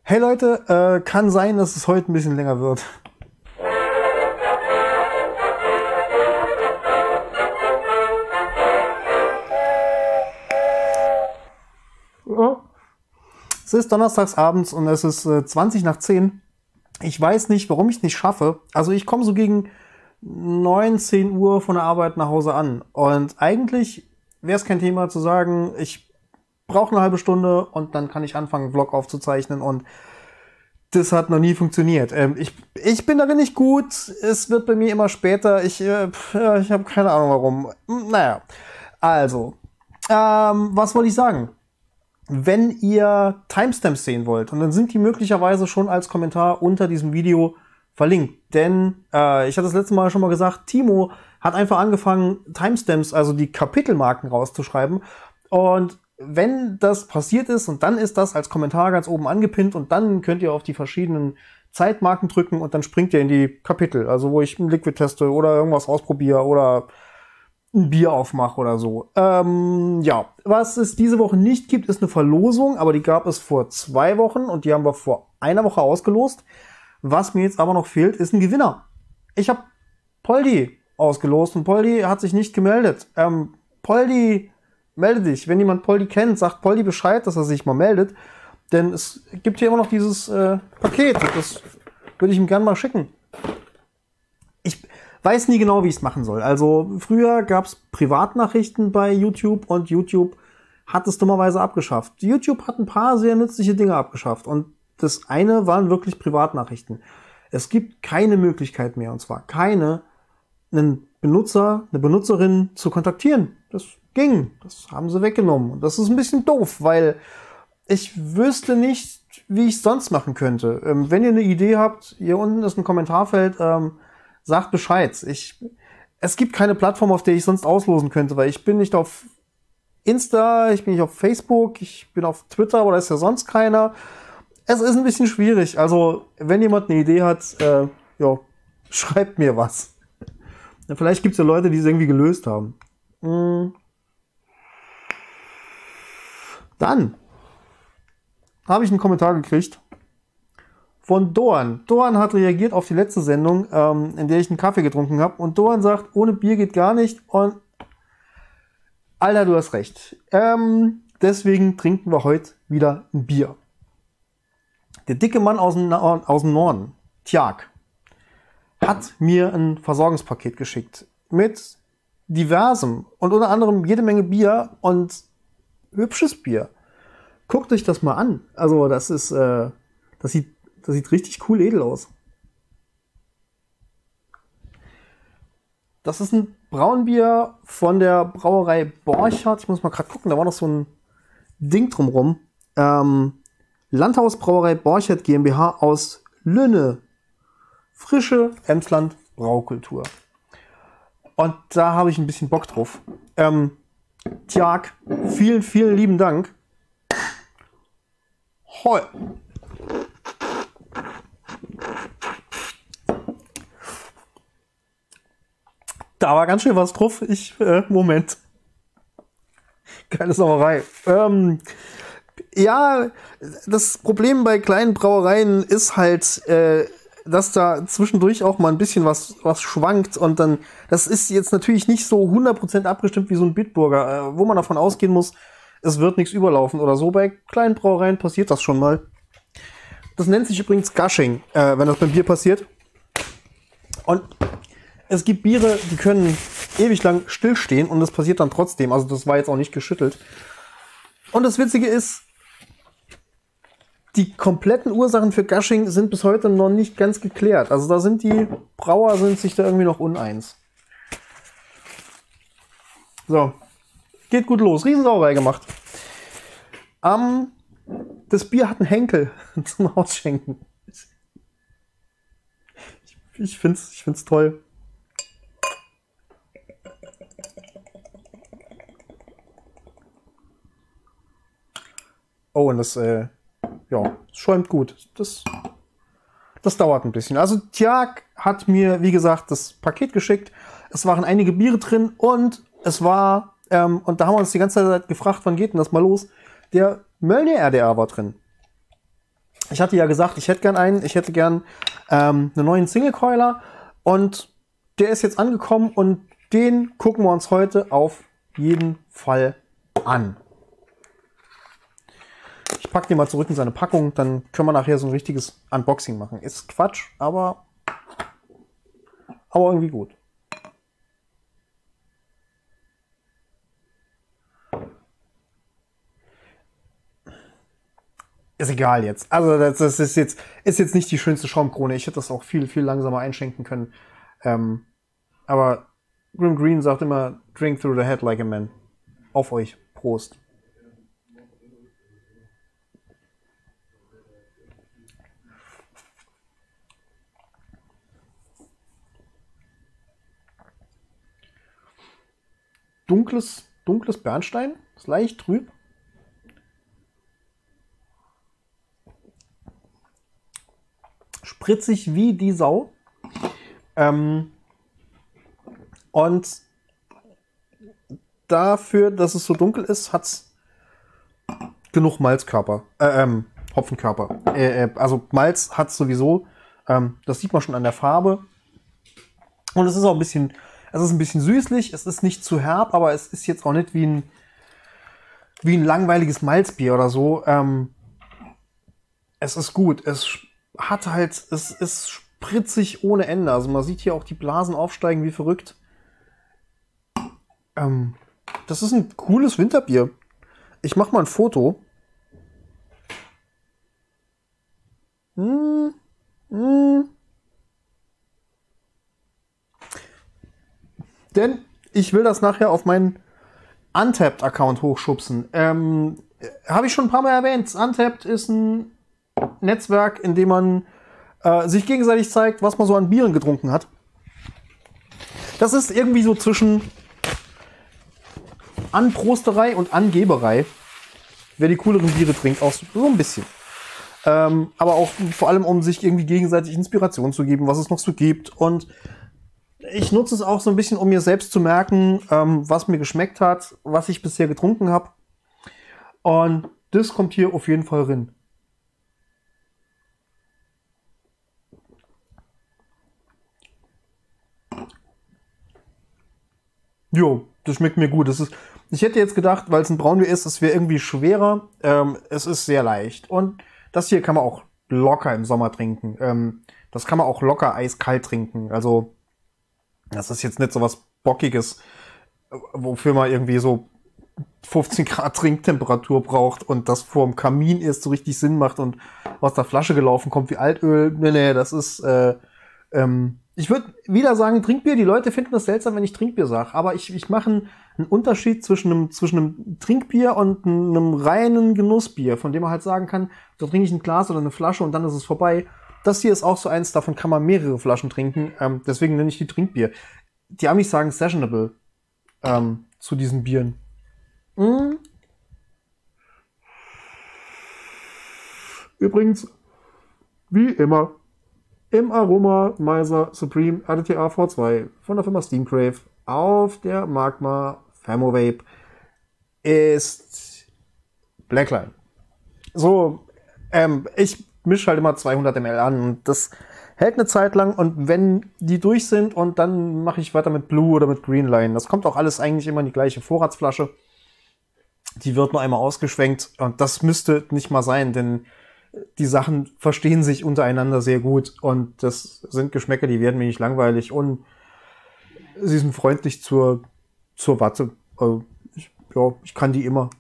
Hey Leute, kann sein, dass es heute ein bisschen länger wird. Es ist donnerstags abends und es ist 20 nach 10. Ich weiß nicht, warum ich es nicht schaffe. Also ich komme so gegen 19 Uhr von der Arbeit nach Hause an. Und eigentlich wäre es kein Thema zu sagen, ich brauche eine halbe Stunde und dann kann ich anfangen, einen Vlog aufzuzeichnen. Und das hat noch nie funktioniert. Ich bin darin nicht gut. Es wird bei mir immer später. Ich habe keine Ahnung warum. Naja, also, was wollte ich sagen? Wenn ihr Timestamps sehen wollt, und dann sind die möglicherweise schon als Kommentar unter diesem Video verlinkt. Denn, ich hatte das letzte Mal schon mal gesagt, Timo hat einfach angefangen, Timestamps, also die Kapitelmarken rauszuschreiben. Und wenn das passiert ist, und dann ist das als Kommentar ganz oben angepinnt, und dann könnt ihr auf die verschiedenen Zeitmarken drücken und dann springt ihr in die Kapitel. Also wo ich ein Liquid teste oder irgendwas ausprobiere oder ein Bier aufmache oder so. Ja, was es diese Woche nicht gibt, ist eine Verlosung, aber die gab es vor 2 Wochen und die haben wir vor einer Woche ausgelost. Was mir jetzt aber noch fehlt, ist ein Gewinner. Ich habe Poldi ausgelost und Poldi hat sich nicht gemeldet. Poldi, melde dich. Wenn jemand Poldi kennt, sagt Poldi Bescheid, dass er sich mal meldet. Denn es gibt hier immer noch dieses Paket. Das würde ich ihm gerne mal schicken. Ich weiß nie genau, wie ich es machen soll. Also früher gab es Privatnachrichten bei YouTube und YouTube hat es dummerweise abgeschafft. YouTube hat ein paar sehr nützliche Dinge abgeschafft und das eine waren wirklich Privatnachrichten. Es gibt keine Möglichkeit mehr, und zwar keine, einen Benutzer, eine Benutzerin zu kontaktieren. Das ging. Das haben sie weggenommen. Und das ist ein bisschen doof, weil ich wüsste nicht, wie ich es sonst machen könnte. Wenn ihr eine Idee habt, hier unten ist ein Kommentarfeld, sagt Bescheid. Es gibt keine Plattform, auf der ich sonst auslosen könnte, weil ich bin nicht auf Insta, ich bin nicht auf Facebook, ich bin auf Twitter, aber da ist ja sonst keiner. Es ist ein bisschen schwierig. Also, wenn jemand eine Idee hat, ja, schreibt mir was. Ja, vielleicht gibt es ja Leute, die es irgendwie gelöst haben. Dann habe ich einen Kommentar gekriegt von Doan. Doan hat reagiert auf die letzte Sendung, in der ich einen Kaffee getrunken habe. Und Doan sagt, ohne Bier geht gar nicht. Und Alter, du hast recht. Deswegen trinken wir heute wieder ein Bier. Der dicke Mann aus dem Norden, Tjag, hat mir ein Versorgungspaket geschickt. Mit diversem und unter anderem jede Menge Bier und hübsches Bier. Guckt euch das mal an. Also das ist, das sieht richtig cool edel aus. Das ist ein Braunbier von der Brauerei Borchardt. Ich muss mal gerade gucken, da war noch so ein Ding drumrum. Landhaus Brauerei Borchardt GmbH aus Lünne. Frische Emsland Braukultur. Und da habe ich ein bisschen Bock drauf. Tjag, vielen, vielen lieben Dank. Hoi. Da war ganz schön was drauf. Moment. Keine Sauerei. Ja, das Problem bei kleinen Brauereien ist halt, dass da zwischendurch auch mal ein bisschen was schwankt und dann, das ist jetzt natürlich nicht so 100% abgestimmt wie so ein Bitburger, wo man davon ausgehen muss, es wird nichts überlaufen oder so. Bei kleinen Brauereien passiert das schon mal. Das nennt sich übrigens Gushing, wenn das beim Bier passiert. Und es gibt Biere, die können ewig lang stillstehen und das passiert dann trotzdem. Also das war jetzt auch nicht geschüttelt. Und das Witzige ist, die kompletten Ursachen für Gushing sind bis heute noch nicht ganz geklärt. Also da sind die Brauer sich da irgendwie noch uneins. So, geht gut los. Riesensauerei gemacht. Das Bier hat einen Henkel zum Ausschenken. Ich find's toll. Oh, und das, ja, schäumt gut. Das dauert ein bisschen. Also Tjag hat mir, wie gesagt, das Paket geschickt. Es waren einige Biere drin und es war, und da haben wir uns die ganze Zeit gefragt, wann geht denn das mal los? Der Mölnir RDR war drin. Ich hatte ja gesagt, ich hätte gern einen. Ich hätte gern einen neuen Single-Coiler. Und der ist jetzt angekommen und den gucken wir uns heute auf jeden Fall an. Ich packe den mal zurück in seine Packung, dann können wir nachher so ein richtiges Unboxing machen. Ist Quatsch, aber irgendwie gut. Ist egal jetzt. Also das ist jetzt nicht die schönste Schaumkrone. Ich hätte das auch viel, viel langsamer einschenken können. Aber Grimm Green sagt immer, drink through the head like a man. Auf euch. Prost. Dunkles Bernstein. Ist leicht trüb. Spritzig wie die Sau. Und dafür, dass es so dunkel ist, hat es genug Malzkörper. Hopfenkörper. Also Malz hat es sowieso. Das sieht man schon an der Farbe. Und es ist auch ein bisschen süßlich. Es ist nicht zu herb, aber es ist jetzt auch nicht wie ein langweiliges Malzbier oder so. Es ist gut. Es ist spritzig ohne Ende. Also man sieht hier auch die Blasen aufsteigen wie verrückt. Das ist ein cooles Winterbier. Ich mache mal ein Foto. Denn ich will das nachher auf meinen Untappd-Account hochschubsen. Habe ich schon ein paar Mal erwähnt. Untappd ist ein Netzwerk, in dem man sich gegenseitig zeigt, was man so an Bieren getrunken hat. Das ist irgendwie so zwischen Anprosterei und Angeberei. Wer die cooleren Biere trinkt, auch so ein bisschen. Aber auch vor allem, um sich irgendwie gegenseitig Inspiration zu geben, was es noch so gibt. Und ich nutze es auch so ein bisschen, um mir selbst zu merken, was mir geschmeckt hat, was ich bisher getrunken habe. Und das kommt hier auf jeden Fall rein. Jo, das schmeckt mir gut. Ich hätte jetzt gedacht, weil es ein Braunbier ist, es wäre irgendwie schwerer. Es ist sehr leicht. Und das hier kann man auch locker im Sommer trinken. Das kann man auch locker eiskalt trinken. Also das ist jetzt nicht so was Bockiges, wofür man irgendwie so 15 Grad Trinktemperatur braucht und das vor dem Kamin erst so richtig Sinn macht und aus der Flasche gelaufen kommt wie Altöl. Nee, das ist ich würde wieder sagen, Trinkbier, die Leute finden das seltsam, wenn ich Trinkbier sage, aber ich mache einen Unterschied zwischen einem Trinkbier und einem reinen Genussbier, von dem man halt sagen kann, da trinke ich ein Glas oder eine Flasche und dann ist es vorbei. Das hier ist auch so eins, davon kann man mehrere Flaschen trinken, deswegen nenne ich die Trinkbier. Die Amis sagen Sessionable zu diesen Bieren. Übrigens, wie immer, im Aroma Miser Supreme RTR V2 von der Firma Steamcrave auf der Magma Thermovape ist Blackline. So, ich mische halt immer 200 ml an und das hält eine Zeit lang und wenn die durch sind und dann mache ich weiter mit Blue oder mit Greenline. Das kommt auch alles eigentlich immer in die gleiche Vorratsflasche. Die wird nur einmal ausgeschwenkt und das müsste nicht mal sein, denn die Sachen verstehen sich untereinander sehr gut und das sind Geschmäcker, die werden mir nicht langweilig und sie sind freundlich zur Watte. Also ich kann die immer.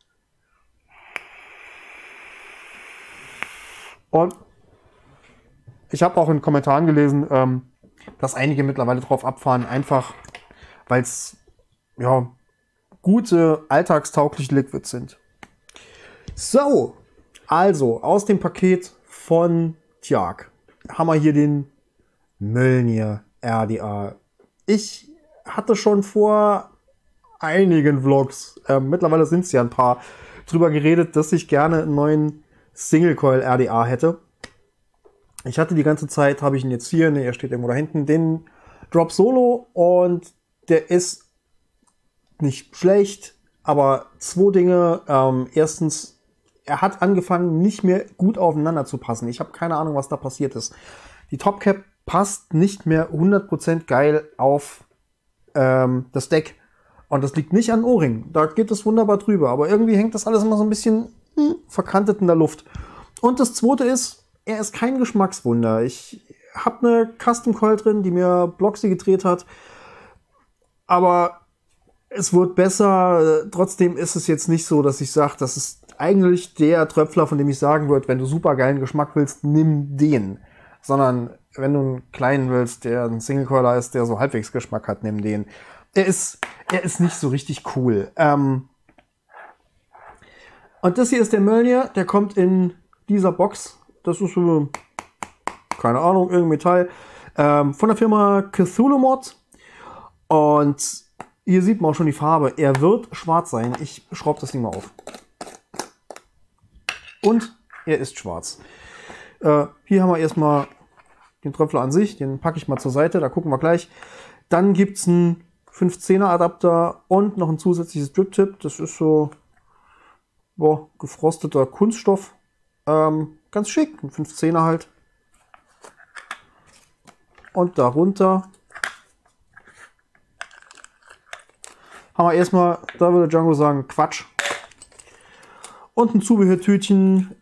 Und ich habe auch in Kommentaren gelesen, dass einige mittlerweile drauf abfahren, einfach weil es gute, alltagstaugliche Liquids sind. So, also aus dem Paket von Tjark haben wir hier den Mjölnir RDA. Ich hatte schon vor einigen Vlogs, mittlerweile sind es ja ein paar, drüber geredet, dass ich gerne einen neuen Single Coil RDA hätte. Ich hatte die ganze Zeit, habe ich ihn jetzt hier, er steht irgendwo da hinten, den Drop Solo und der ist nicht schlecht, aber zwei Dinge. Erstens er hat angefangen, nicht mehr gut aufeinander zu passen. Ich habe keine Ahnung, was da passiert ist. Die Topcap passt nicht mehr 100% geil auf das Deck. Und das liegt nicht an O-Ring. Da geht es wunderbar drüber. Aber irgendwie hängt das alles immer so ein bisschen verkantet in der Luft. Und das zweite ist, er ist kein Geschmackswunder. Ich habe eine Custom Coil drin, die mir Bloxy gedreht hat. Aber es wird besser. Trotzdem ist es jetzt nicht so, dass ich sage, das ist eigentlich der Tröpfler, von dem ich sagen würde, wenn du super geilen Geschmack willst, nimm den. Sondern wenn du einen kleinen willst, der ein Single Coiler ist, der so halbwegs Geschmack hat, nimm den. Er ist nicht so richtig cool. Und das hier ist der Mjolnir, der kommt in dieser Box. Das ist so, keine Ahnung, irgendein Metall. Von der Firma Cthulhu Mod. Und hier sieht man auch schon die Farbe. Er wird schwarz sein. Ich schraube das Ding mal auf. Und er ist schwarz. Hier haben wir erstmal den Tröpfler an sich. Den packe ich mal zur Seite. Da gucken wir gleich. Dann gibt es einen 510er Adapter und noch ein zusätzliches Drip-Tip. Das ist so gefrosteter Kunststoff. Ganz schick. Ein 510er halt. Und darunter haben wir erstmal, da würde Django sagen, Quatsch. Und ein Zubehörtütchen.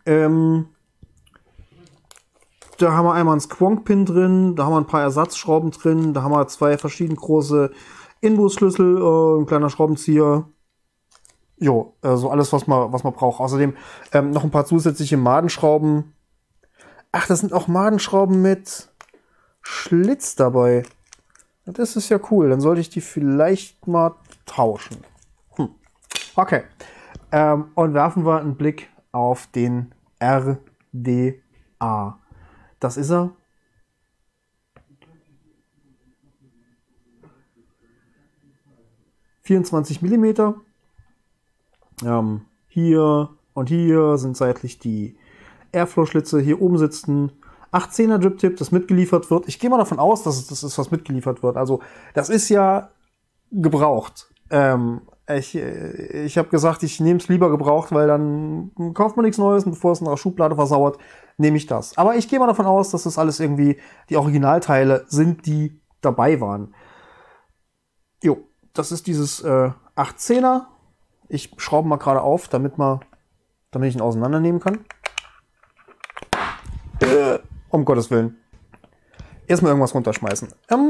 Da haben wir einmal einen Squonk-Pin drin, da haben wir ein paar Ersatzschrauben drin, da haben wir 2 verschieden große Inbusschlüssel, ein kleiner Schraubenzieher. Jo, so alles, was man braucht. Außerdem noch ein paar zusätzliche Madenschrauben. Ach, das sind auch Madenschrauben mit Schlitz dabei. Das ist ja cool, dann sollte ich die vielleicht mal tauschen. Okay. Und werfen wir einen Blick auf den RDA. Das ist er. (24 mm). Hier und hier sind seitlich die Airflow-Schlitze. Hier oben sitzt ein 18er Drip-Tip, das mitgeliefert wird. Ich gehe mal davon aus, dass es das ist, was mitgeliefert wird. Also das ist ja gebraucht. Ich habe gesagt, ich nehme es lieber gebraucht, weil dann kauft man nichts Neues und bevor es in der Schublade versauert, nehme ich das. Aber ich gehe mal davon aus, dass das alles irgendwie die Originalteile sind, die dabei waren. Jo, das ist dieses 18er. Ich schraube mal gerade auf, damit ich ihn auseinandernehmen kann. Um Gottes Willen. Erstmal irgendwas runterschmeißen.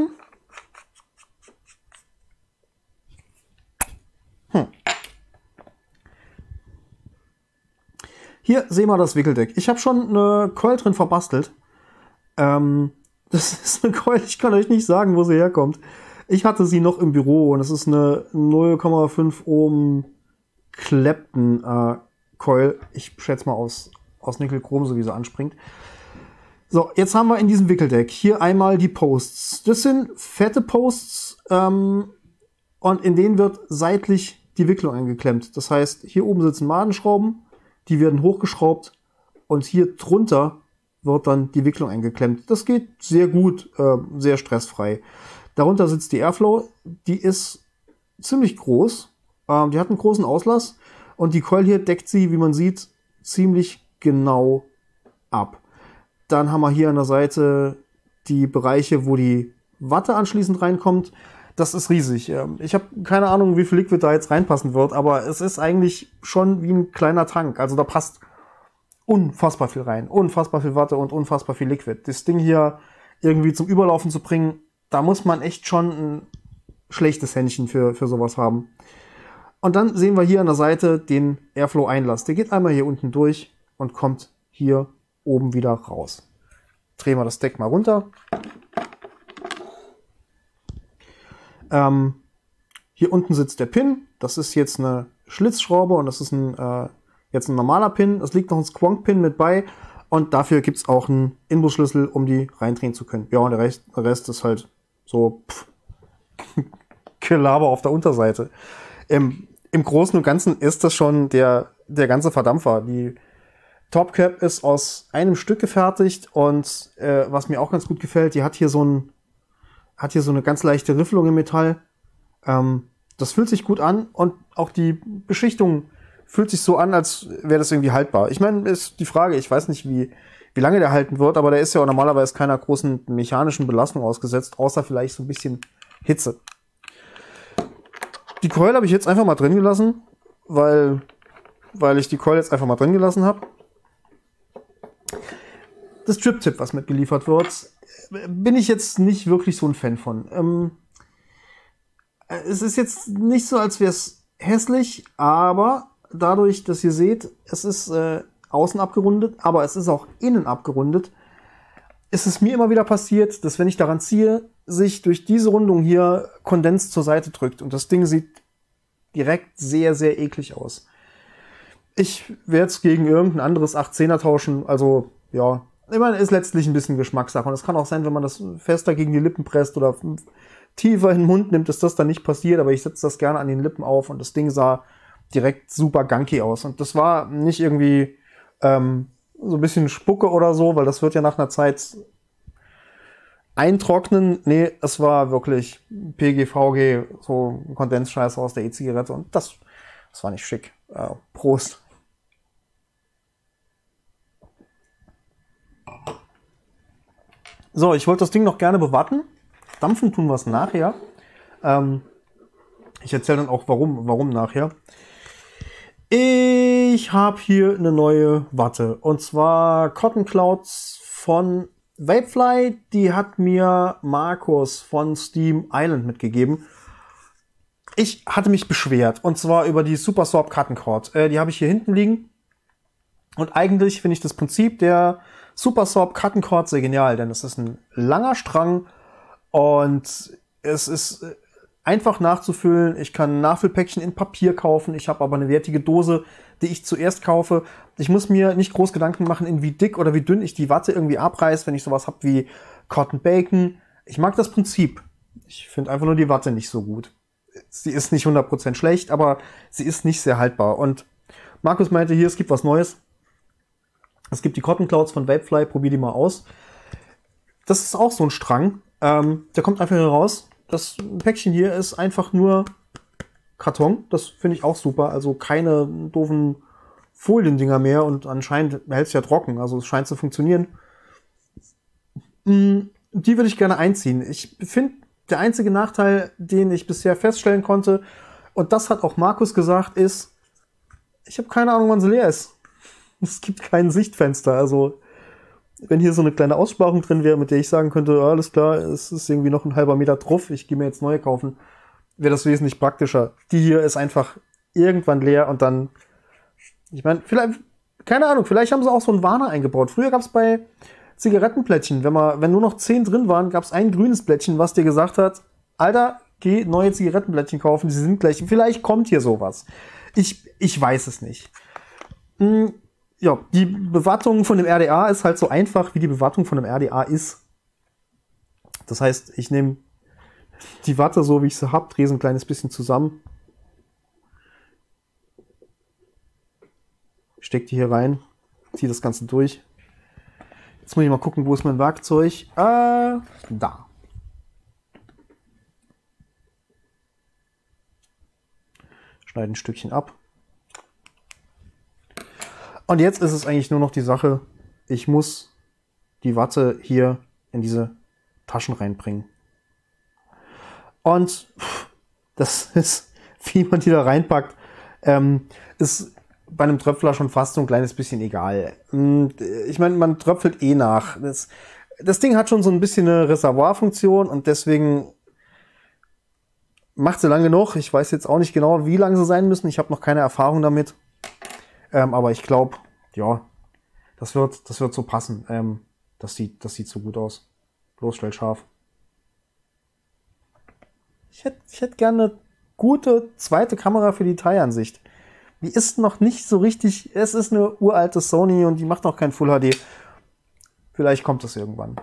Hier sehen wir das Wickeldeck. Ich habe schon eine Coil drin verbastelt. Das ist eine Coil, ich kann euch nicht sagen, wo sie herkommt. Ich hatte sie noch im Büro und es ist eine 0,5 Ohm Clapton Coil. Ich schätze mal aus Nickelchrom, so wie sie anspringt. So, jetzt haben wir in diesem Wickeldeck hier einmal die Posts. Das sind fette Posts und in denen wird seitlich die Wicklung eingeklemmt. Das heißt, hier oben sitzen Madenschrauben, die werden hochgeschraubt und hier drunter wird dann die Wicklung eingeklemmt. Das geht sehr gut, sehr stressfrei. Darunter sitzt die Airflow, die ist ziemlich groß, die hat einen großen Auslass und die Coil hier deckt sie, wie man sieht, ziemlich genau ab. Dann haben wir hier an der Seite die Bereiche, wo die Watte anschließend reinkommt. Das ist riesig. Ich habe keine Ahnung, wie viel Liquid da jetzt reinpassen wird, aber es ist eigentlich schon wie ein kleiner Tank. Also da passt unfassbar viel rein. Unfassbar viel Watte und unfassbar viel Liquid. Das Ding hier irgendwie zum Überlaufen zu bringen, da muss man echt schon ein schlechtes Händchen für sowas haben. Und dann sehen wir hier an der Seite den Airflow-Einlass. Der geht einmal hier unten durch und kommt hier oben wieder raus. Drehen wir das Deck mal runter. Hier unten sitzt der Pin. Das ist jetzt eine Schlitzschraube und das ist jetzt ein normaler Pin. Es liegt noch ein Squonk-Pin mit bei und dafür gibt es auch einen Inbusschlüssel, um die reindrehen zu können. Ja, und der Rest ist halt so Gelaber auf der Unterseite. Im Großen und Ganzen ist das schon der ganze Verdampfer. Die Topcap ist aus einem Stück gefertigt und was mir auch ganz gut gefällt, die hat hier so eine ganz leichte Riffelung im Metall. Das fühlt sich gut an und auch die Beschichtung fühlt sich so an, als wäre das irgendwie haltbar. Ich meine, ist die Frage, ich weiß nicht, wie lange der halten wird, aber der ist ja auch normalerweise keiner großen mechanischen Belastung ausgesetzt, außer vielleicht so ein bisschen Hitze. Die Coil habe ich jetzt einfach mal drin gelassen, weil ich die Coil jetzt einfach mal drin gelassen habe. Das Trip-Tip, was mitgeliefert wird, bin ich jetzt nicht wirklich so ein Fan von. Es ist jetzt nicht so, als wäre es hässlich, aber dadurch, dass ihr seht, es ist außen abgerundet, aber es ist auch innen abgerundet, ist es mir immer wieder passiert, dass wenn ich daran ziehe, sich durch diese Rundung hier Kondens zur Seite drückt. Und das Ding sieht direkt sehr, sehr eklig aus. Ich werde es gegen irgendein anderes 810er tauschen, also ja, ich meine, ist letztlich ein bisschen Geschmackssache. Und es kann auch sein, wenn man das fester gegen die Lippen presst oder tiefer in den Mund nimmt, dass das dann nicht passiert. Aber ich setze das gerne an den Lippen auf und das Ding sah direkt super gunky aus. Und das war nicht irgendwie so ein bisschen Spucke oder so, weil das wird ja nach einer Zeit eintrocknen. Nee, es war wirklich PGVG, so ein Kondensscheiß aus der E-Zigarette. Und das war nicht schick. Prost. So, ich wollte das Ding noch gerne bewatten. Dampfen tun wir es nachher. Ich erzähle dann auch, warum nachher. Ich habe hier eine neue Watte. Und zwar Cotton Clouds von Vapefly. Die hat mir Markus von Steam Island mitgegeben. Ich hatte mich beschwert. Und zwar über die Super Sorb Cotton Cord. Die habe ich hier hinten liegen. Und eigentlich finde ich das Prinzip der Super Sorb Cotton Cord sehr genial, denn es ist ein langer Strang und es ist einfach nachzufüllen. Ich kann Nachfüllpäckchen in Papier kaufen. Ich habe aber eine wertige Dose, die ich zuerst kaufe. Ich muss mir nicht groß Gedanken machen, in wie dick oder wie dünn ich die Watte irgendwie abreiß, wenn ich sowas habe wie Cotton Bacon. Ich mag das Prinzip. Ich finde einfach nur die Watte nicht so gut. Sie ist nicht 100% schlecht, aber sie ist nicht sehr haltbar. Und Markus meinte hier, es gibt was Neues. Es gibt die Cotton Clouds von Vapefly, probier die mal aus. Das ist auch so ein Strang. Der kommt einfach hier raus. Das Päckchen hier ist einfach nur Karton. Das finde ich auch super. Also keine doofen Foliendinger mehr. Und anscheinend hält es ja trocken. Also es scheint zu funktionieren. Die würde ich gerne einziehen. Ich finde, der einzige Nachteil, den ich bisher feststellen konnte, und das hat auch Markus gesagt, ist, ich habe keine Ahnung, wann sie leer ist. Es gibt kein Sichtfenster. Also, wenn hier so eine kleine Aussparung drin wäre, mit der ich sagen könnte, alles klar, es ist irgendwie noch ein halber Meter drauf, ich gehe mir jetzt neue kaufen, wäre das wesentlich praktischer. Die hier ist einfach irgendwann leer und dann, ich meine, vielleicht, keine Ahnung, vielleicht haben sie auch so einen Warner eingebaut. Früher gab es bei Zigarettenplättchen, wenn nur noch 10 drin waren, gab es ein grünes Plättchen, was dir gesagt hat, Alter, geh neue Zigarettenplättchen kaufen, die sind gleich, vielleicht kommt hier sowas. Ich weiß es nicht. Ja, die Bewattung von dem RDA ist halt so einfach, wie die Bewattung von dem RDA ist. Das heißt, ich nehme die Watte, so wie ich sie habe, drehe sie ein kleines bisschen zusammen. Stecke die hier rein, ziehe das Ganze durch. Jetzt muss ich mal gucken, wo ist mein Werkzeug? Da. Schneide ein Stückchen ab. Und jetzt ist es eigentlich nur noch die Sache, ich muss die Watte hier in diese Taschen reinbringen. Und das ist, wie man die da reinpackt, ist bei einem Tröpfler schon fast so ein kleines bisschen egal. Ich meine, man tröpfelt eh nach. Das Ding hat schon so ein bisschen eine Reservoirfunktion und deswegen macht sie lang genug. Ich weiß jetzt auch nicht genau, wie lang sie sein müssen. Ich habe noch keine Erfahrung damit. Aber ich glaube, ja, das wird so passen. Das sieht so gut aus. Bloßstell scharf. Ich hätte gerne eine gute zweite Kamera für die Detailansicht. Die ist noch nicht so richtig. Es ist eine uralte Sony und die macht noch kein Full HD. Vielleicht kommt das irgendwann.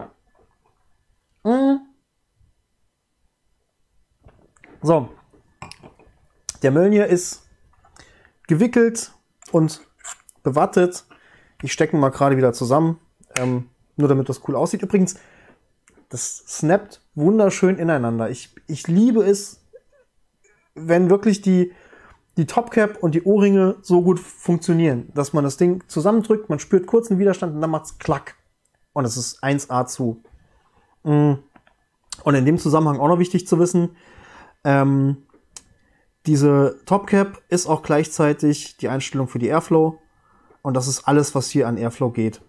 So. Der Mjölnir ist gewickelt und bewattet. Ich stecke ihn mal gerade wieder zusammen. Nur damit das cool aussieht. Übrigens, das snappt wunderschön ineinander. Ich liebe es, wenn wirklich die die Topcap und die O-Ringe so gut funktionieren, dass man das Ding zusammendrückt, man spürt kurz einen Widerstand und dann macht's klack. Und es ist 1A zu. Und in dem Zusammenhang auch noch wichtig zu wissen, diese Topcap ist auch gleichzeitig die Einstellung für die Airflow. Und das ist alles, was hier an Airflow geht.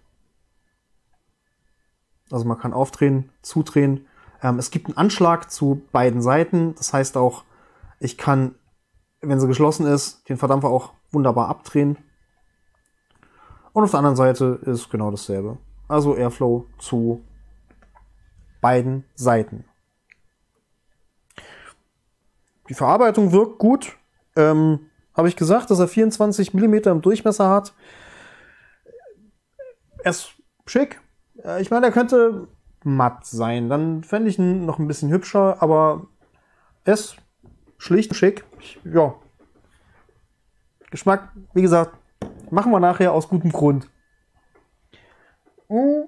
Also man kann aufdrehen, zudrehen. Es gibt einen Anschlag zu beiden Seiten. Das heißt auch, ich kann, wenn sie geschlossen ist, den Verdampfer auch wunderbar abdrehen. Und auf der anderen Seite ist genau dasselbe. Also Airflow zu beiden Seiten. Die Verarbeitung wirkt gut. Habe ich gesagt, dass er 24 mm im Durchmesser hat. Er ist schick. Ich meine, er könnte matt sein. Dann fände ich ihn noch ein bisschen hübscher, aber er ist schlicht schick. Ja. Geschmack, wie gesagt, machen wir nachher aus gutem Grund. Wir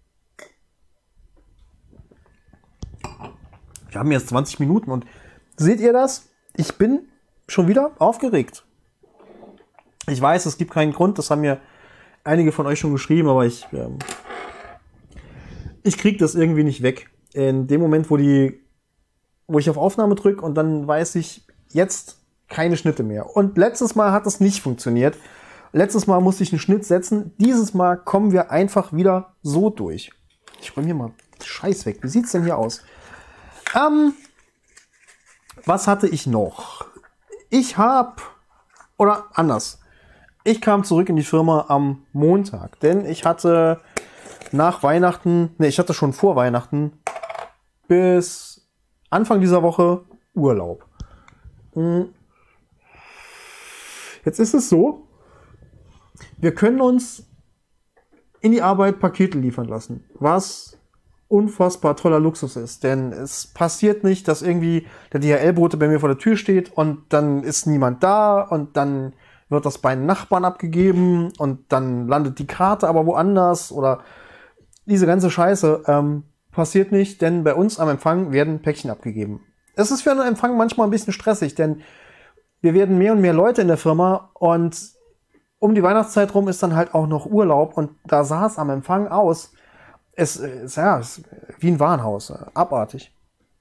haben jetzt 20 Minuten und seht ihr das? Ich bin schon wieder aufgeregt. Ich weiß, es gibt keinen Grund, das haben mir einige von euch schon geschrieben, aber ich kriege das irgendwie nicht weg. In dem Moment, wo ich auf Aufnahme drücke und dann weiß ich, jetzt keine Schnitte mehr. Und letztes Mal hat das nicht funktioniert. Letztes Mal musste ich einen Schnitt setzen. Dieses Mal kommen wir einfach wieder so durch. Ich räume hier mal Scheiß weg. Wie sieht's denn hier aus? Was hatte ich noch? Ich kam zurück in die Firma am Montag, denn ich hatte schon vor Weihnachten bis Anfang dieser Woche Urlaub. Jetzt ist es so, wir können uns in die Arbeit Pakete liefern lassen, was unfassbar toller Luxus ist, denn es passiert nicht, dass irgendwie der DHL-Bote bei mir vor der Tür steht und dann ist niemand da und dann wird das bei einem Nachbarn abgegeben und dann landet die Karte aber woanders oder diese ganze Scheiße passiert nicht, denn bei uns am Empfang werden Päckchen abgegeben. Es ist für einen Empfang manchmal ein bisschen stressig, denn wir werden mehr und mehr Leute in der Firma und um die Weihnachtszeit rum ist dann halt auch noch Urlaub und da sah es am Empfang aus. Es ist wie ein Warenhaus, abartig.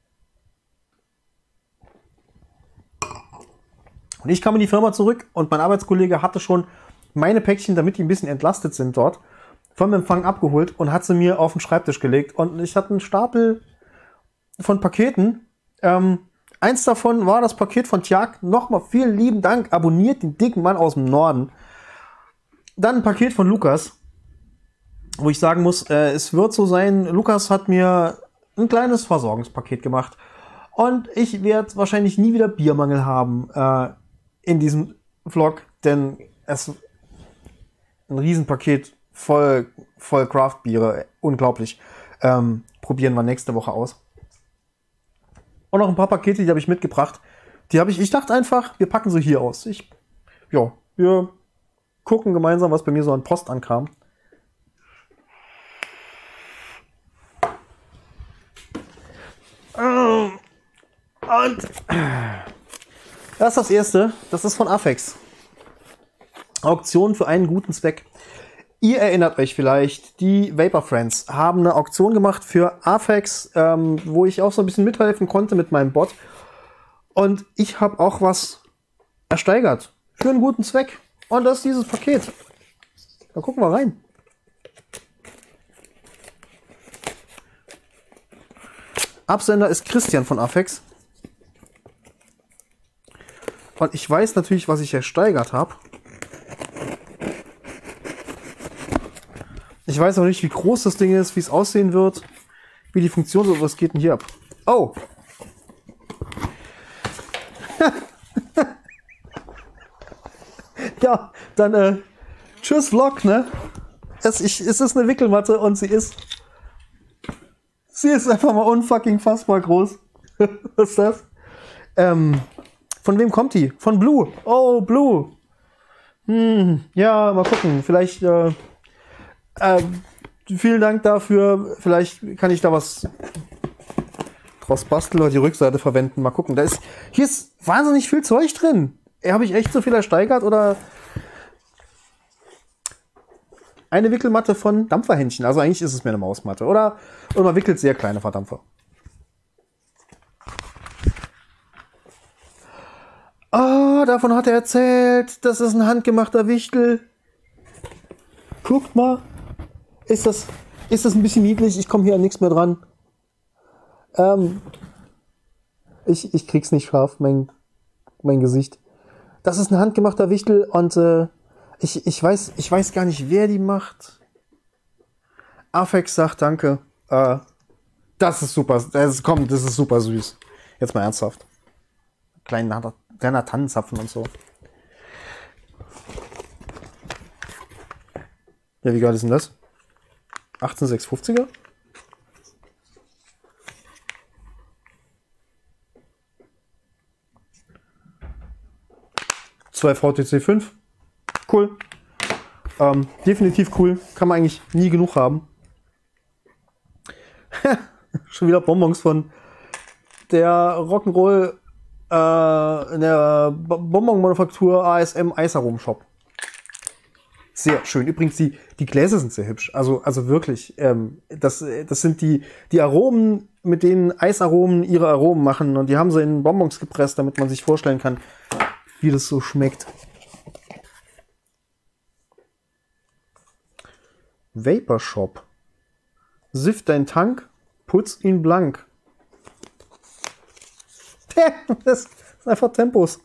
Und ich kam in die Firma zurück und mein Arbeitskollege hatte schon meine Päckchen, damit die ein bisschen entlastet sind dort, vom Empfang abgeholt und hat sie mir auf den Schreibtisch gelegt. Und ich hatte einen Stapel von Paketen. Eins davon war das Paket von Tjag. Nochmal vielen lieben Dank. Abonniert den dicken Mann aus dem Norden. Dann ein Paket von Lukas, wo ich sagen muss, es wird so sein, Lukas hat mir ein kleines Versorgungspaket gemacht. Und ich werde wahrscheinlich nie wieder Biermangel haben in diesem Vlog, denn es ist ein Riesenpaket voll Craft-Biere. Unglaublich. Probieren wir nächste Woche aus. Und noch ein paar Pakete, die habe ich mitgebracht. Ich dachte einfach, wir packen sie hier aus. Wir gucken gemeinsam, was bei mir so an Post ankam. Und das ist das erste. Das ist von Afex. Auktion für einen guten Zweck. Ihr erinnert euch vielleicht, die Vapor Friends haben eine Auktion gemacht für Afex, wo ich auch so ein bisschen mithelfen konnte mit meinem Bot. Und ich habe auch was ersteigert für einen guten Zweck. Und das ist dieses Paket. Da gucken wir rein. Absender ist Christian von Afex. Und ich weiß natürlich, was ich ersteigert habe. Ich weiß noch nicht, wie groß das Ding ist, wie es aussehen wird, wie die Funktion ist. Was geht denn hier ab? Oh! Ja, dann tschüss Vlog, ne? Es ist eine Wickelmatte und sie ist einfach mal unfucking fassbar groß. Was ist das? Von wem kommt die? Von Blue. Oh, Blue. Ja, mal gucken. Vielleicht vielen Dank dafür. Vielleicht kann ich da was draus basteln oder die Rückseite verwenden. Mal gucken. Hier ist wahnsinnig viel Zeug drin. habe ich echt so viel ersteigert oder eine Wickelmatte von Dampferhändchen. Also eigentlich ist es mir eine Mausmatte. Oder man wickelt sehr kleine Verdampfer. Ah, davon hat er erzählt. Das ist ein handgemachter Wichtel. Guckt mal. Ist das ein bisschen niedlich? Ich komme hier an nichts mehr dran. Ich krieg's nicht scharf, mein Gesicht. Das ist ein handgemachter Wichtel und ich weiß gar nicht, wer die macht. Afex sagt danke. Das ist super. Das ist super süß. Jetzt mal ernsthaft. Kleiner Tannenzapfen und so. Ja, wie geil ist denn das? 18650er? Zwei VTC 5. Cool. Definitiv cool. Kann man eigentlich nie genug haben. Schon wieder Bonbons von der Rock'n'Roll in der Bonbon-Manufaktur ASM Eisaromen-Shop. Sehr schön. Übrigens, die Gläser sind sehr hübsch. Also wirklich. Das sind die Aromen, mit denen Eisaromen ihre Aromen machen. Und die haben sie in Bonbons gepresst, damit man sich vorstellen kann, wie das so schmeckt. Vapor Shop. Sift dein Tank, putz ihn blank. Das ist einfach Tempos.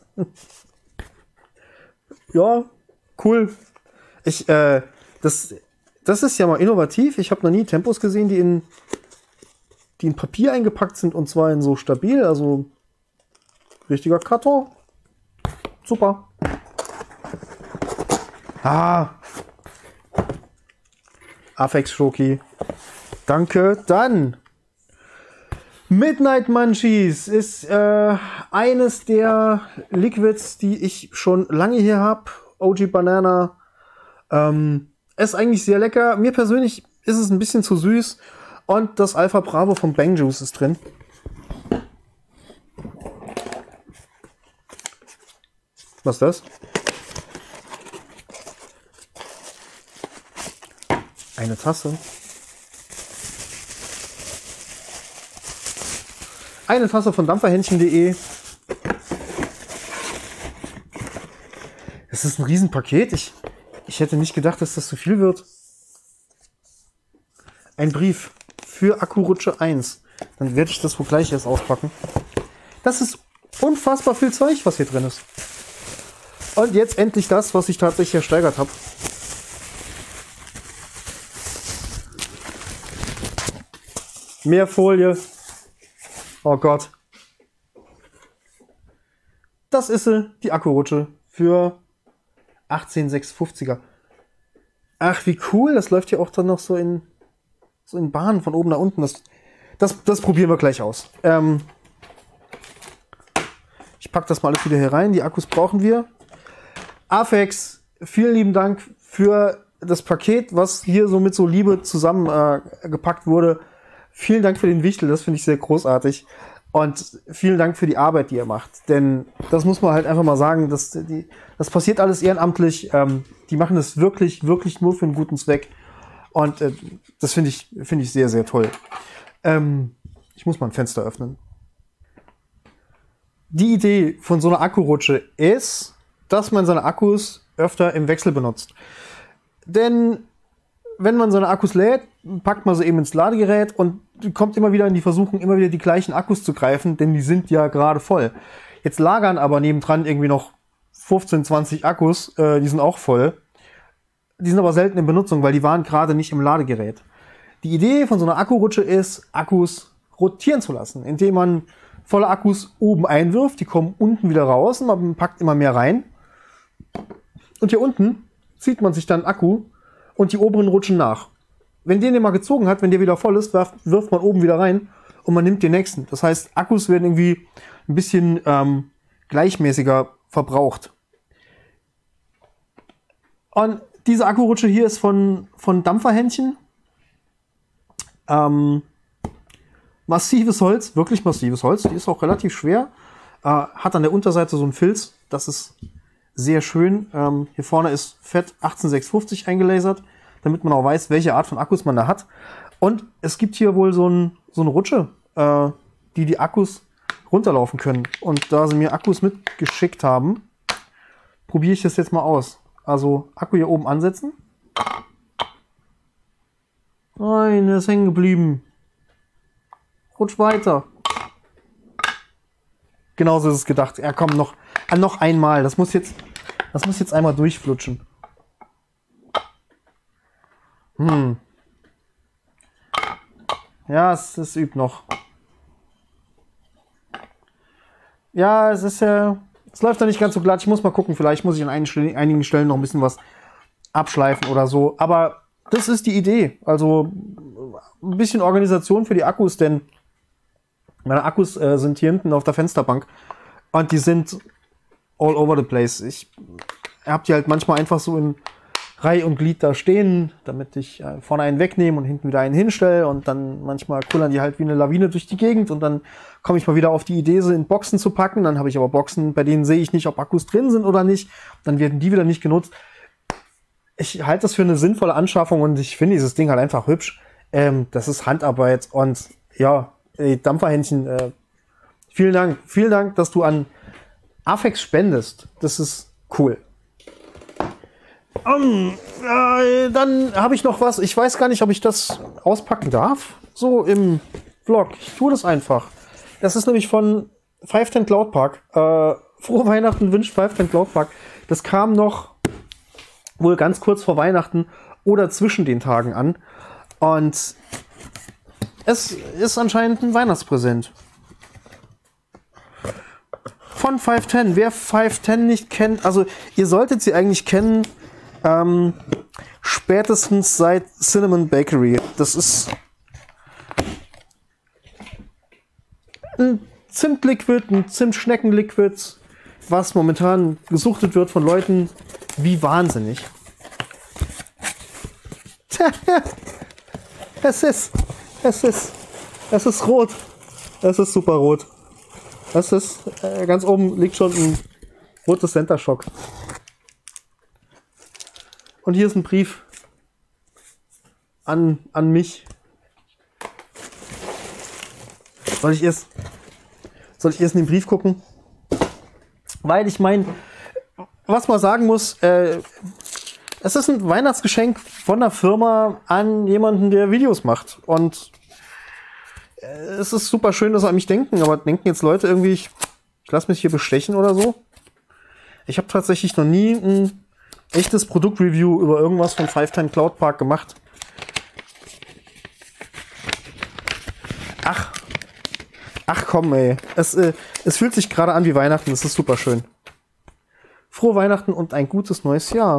Ja, cool. Das ist ja mal innovativ. Ich habe noch nie Tempos gesehen, die in Papier eingepackt sind und zwar in so stabil, also richtiger Karton. Super. Afex Schoki. Danke. Dann Midnight Munchies ist eines der Liquids, die ich schon lange hier habe. OG Banana. Ist eigentlich sehr lecker. Mir persönlich ist es ein bisschen zu süß. Und das Alpha Bravo von Bang Juice ist drin. Was ist das? Eine Tasse. Eine Tasse von Dampferhändchen.de. Das ist ein Riesenpaket. Ich hätte nicht gedacht, dass das so viel wird. Ein Brief für Akkurutsche 1. Dann werde ich das wohl gleich erst auspacken. Das ist unfassbar viel Zeug, was hier drin ist. Und jetzt endlich das, was ich tatsächlich ersteigert habe. Mehr Folie. Oh Gott. Das ist sie, die Akkurutsche für 18650er. Ach, wie cool. Das läuft ja auch dann noch so in Bahnen von oben nach unten. Das probieren wir gleich aus. Ich packe das mal alles wieder hier rein. Die Akkus brauchen wir. Afex, vielen lieben Dank für das Paket, was hier so mit so Liebe zusammengepackt wurde. Vielen Dank für den Wichtel, das finde ich sehr großartig. Und vielen Dank für die Arbeit, die ihr macht. Denn das muss man halt einfach mal sagen, das passiert alles ehrenamtlich. Die machen das wirklich, wirklich nur für einen guten Zweck. Und das finde ich sehr, sehr toll. Ich muss mal ein Fenster öffnen. Die Idee von so einer Akkurutsche ist, dass man seine Akkus öfter im Wechsel benutzt. Denn wenn man seine Akkus lädt, packt man sie eben ins Ladegerät und kommt immer wieder in die Versuchung, immer wieder die gleichen Akkus zu greifen, denn die sind ja gerade voll. Jetzt lagern aber nebendran irgendwie noch 15, 20 Akkus, die sind auch voll. Die sind aber selten in Benutzung, weil die waren gerade nicht im Ladegerät. Die Idee von so einer Akkurutsche ist, Akkus rotieren zu lassen, indem man volle Akkus oben einwirft, die kommen unten wieder raus und man packt immer mehr rein. Und hier unten zieht man sich dann Akku und die oberen rutschen nach. Wenn den mal gezogen hat, wenn der wieder voll ist, wirft man oben wieder rein und man nimmt den nächsten. Das heißt, Akkus werden irgendwie ein bisschen gleichmäßiger verbraucht. Und diese Akkurutsche hier ist von Dampferhändchen. Massives Holz, wirklich massives Holz. Die ist auch relativ schwer. Hat an der Unterseite so einen Filz. Das ist sehr schön. Hier vorne ist fett 18650 eingelasert, damit man auch weiß, welche Art von Akkus man da hat. Und es gibt hier wohl so eine Rutsche, die Akkus runterlaufen können. Und da sie mir Akkus mitgeschickt haben, probiere ich das jetzt mal aus. Also Akku hier oben ansetzen. Nein, er ist hängen geblieben. Rutsch weiter. Genauso ist es gedacht. Ja, komm, noch einmal. Das muss jetzt einmal durchflutschen. Ja, es übt noch. Ja, es läuft da nicht ganz so glatt. Ich muss mal gucken. Vielleicht muss ich an einigen Stellen noch ein bisschen was abschleifen oder so. Aber das ist die Idee. Also ein bisschen Organisation für die Akkus, denn meine Akkus sind hier hinten auf der Fensterbank und die sind all over the place. Ich habe die halt manchmal einfach so in Reihe und Glied da stehen, damit ich vorne einen wegnehme und hinten wieder einen hinstelle und dann manchmal kullern die halt wie eine Lawine durch die Gegend und dann komme ich mal wieder auf die Idee, sie in Boxen zu packen. Dann habe ich aber Boxen, bei denen sehe ich nicht, ob Akkus drin sind oder nicht. Dann werden die wieder nicht genutzt. Ich halte das für eine sinnvolle Anschaffung und ich finde dieses Ding halt einfach hübsch. Das ist Handarbeit und ja, Dampferhändchen, vielen Dank, dass du an Afex spendest. Das ist cool. Dann habe ich noch was. Ich weiß gar nicht, ob ich das auspacken darf. So im Vlog. Ich tue das einfach. Das ist nämlich von 510 Cloud Park. Frohe Weihnachten wünscht 510 Cloud Park. Das kam noch wohl ganz kurz vor Weihnachten oder zwischen den Tagen an. Und es ist anscheinend ein Weihnachtspräsent. Von 510. Wer 510 nicht kennt, also ihr solltet sie eigentlich kennen, spätestens seit Cinnamon Bakery. Das ist ein Zimtliquid, ein Zimtschneckenliquid, was momentan gesuchtet wird von Leuten wie wahnsinnig. Es ist rot. Es ist super rot. Es ist, ganz oben liegt schon ein rotes Center Shock. Und hier ist ein Brief an mich. Soll ich erst in den Brief gucken? Weil ich meine, was man sagen muss, es ist ein Weihnachtsgeschenk von der Firma an jemanden, der Videos macht. Und es ist super schön, dass sie an mich denken, aber denken jetzt Leute irgendwie, ich lasse mich hier bestechen oder so? Ich habe tatsächlich noch nie ein echtes Produktreview über irgendwas von 510 Cloud Park gemacht. Ach komm, ey. Es fühlt sich gerade an wie Weihnachten, das ist super schön. Frohe Weihnachten und ein gutes neues Jahr.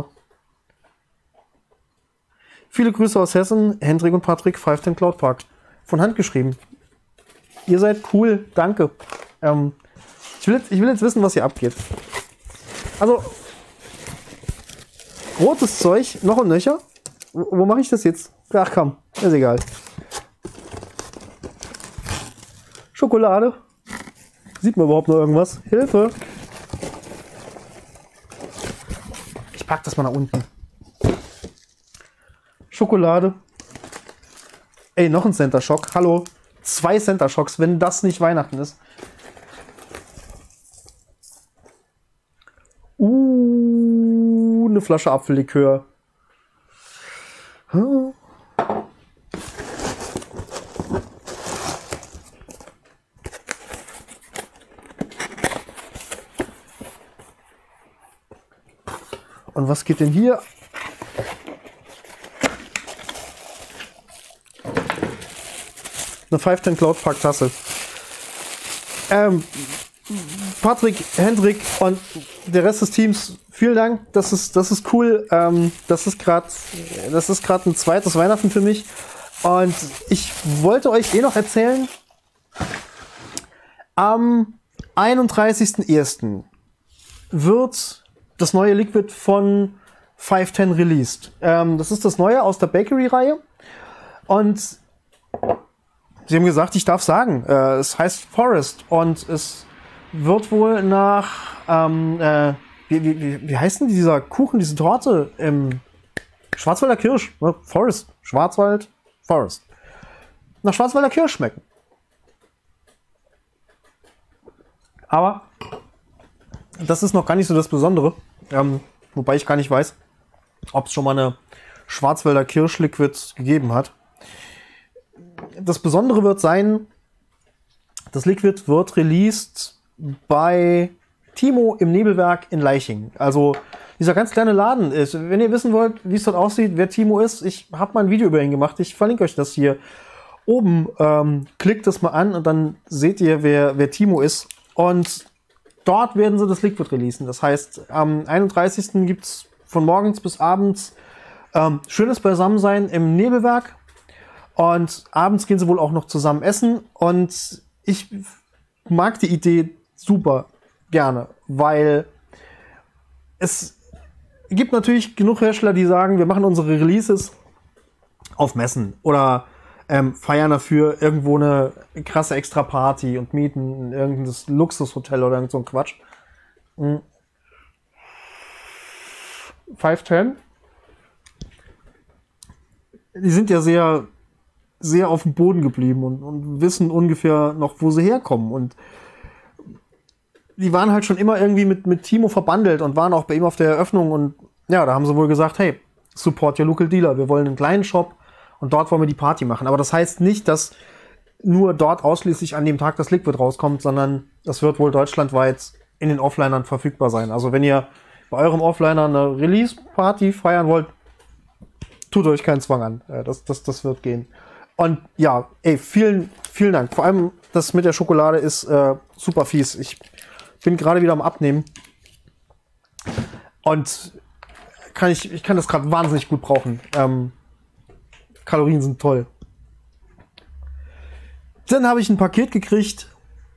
Viele Grüße aus Hessen, Hendrik und Patrick, 510 Cloud Park. Von Hand geschrieben. Ihr seid cool, danke. Ich will jetzt wissen, was hier abgeht. Also, rotes Zeug, noch ein Nöcher. Wo mache ich das jetzt? Ach komm, ist egal. Schokolade. Sieht man überhaupt noch irgendwas? Hilfe! Ich pack das mal nach unten. Schokolade. Ey, noch ein Center Shock. Hallo. 2 Center Shocks, wenn das nicht Weihnachten ist. Eine Flasche Apfellikör. Hm. Und was geht denn hier? Eine 510 Cloud Park Tasse. Patrick, Hendrik und der Rest des Teams, vielen Dank. Das ist cool. Das ist gerade ein zweites Weihnachten für mich. Und ich wollte euch noch erzählen, am 31.01. wird das neue Liquid von 510 released. Das ist das neue aus der Bakery-Reihe. Und sie haben gesagt, ich darf sagen, es heißt Forest und es wird wohl nach, wie heißt denn dieser Kuchen, diese Torte? Schwarzwälder Kirsch, ne? Forest. Schwarzwald, Forest. Nach Schwarzwälder Kirsch schmecken. Aber das ist noch gar nicht so das Besondere. Wobei ich gar nicht weiß, ob es schon mal eine Schwarzwälder Kirsch-Liquid gegeben hat. Das Besondere wird sein, das Liquid wird released bei Timo im Nebelwerk in Leiching. Also dieser ganz kleine Laden ist. Wenn ihr wissen wollt, wie es dort aussieht, wer Timo ist, ich habe mal ein Video über ihn gemacht. Ich verlinke euch das hier oben. Klickt das mal an und dann seht ihr, wer Timo ist. Und dort werden sie das Liquid releasen. Das heißt, am 31. gibt es von morgens bis abends schönes Beisammensein im Nebelwerk. Und abends gehen sie wohl auch noch zusammen essen. Und ich mag die Idee super gerne, weil es gibt natürlich genug Hersteller, die sagen, wir machen unsere Releases auf Messen oder feiern dafür irgendwo eine krasse Extra-Party und mieten irgendein Luxushotel oder irgend so ein Quatsch. 510. Die sind ja sehr, sehr auf dem Boden geblieben und wissen ungefähr noch, wo sie herkommen. Und die waren halt schon immer irgendwie mit Timo verbandelt und waren auch bei ihm auf der Eröffnung. Und ja, da haben sie wohl gesagt, hey, support your local dealer. Wir wollen einen kleinen Shop und dort wollen wir die Party machen. Aber das heißt nicht, dass nur dort ausschließlich an dem Tag das Liquid rauskommt, sondern das wird wohl deutschlandweit in den Offlinern verfügbar sein. Also wenn ihr bei eurem Offliner eine Release-Party feiern wollt, tut euch keinen Zwang an. Das wird gehen. Und ja, ey, vielen Dank. Vor allem das mit der Schokolade ist super fies. Ich bin gerade wieder am Abnehmen. Und ich kann das gerade wahnsinnig gut brauchen. Kalorien sind toll. Dann habe ich ein Paket gekriegt.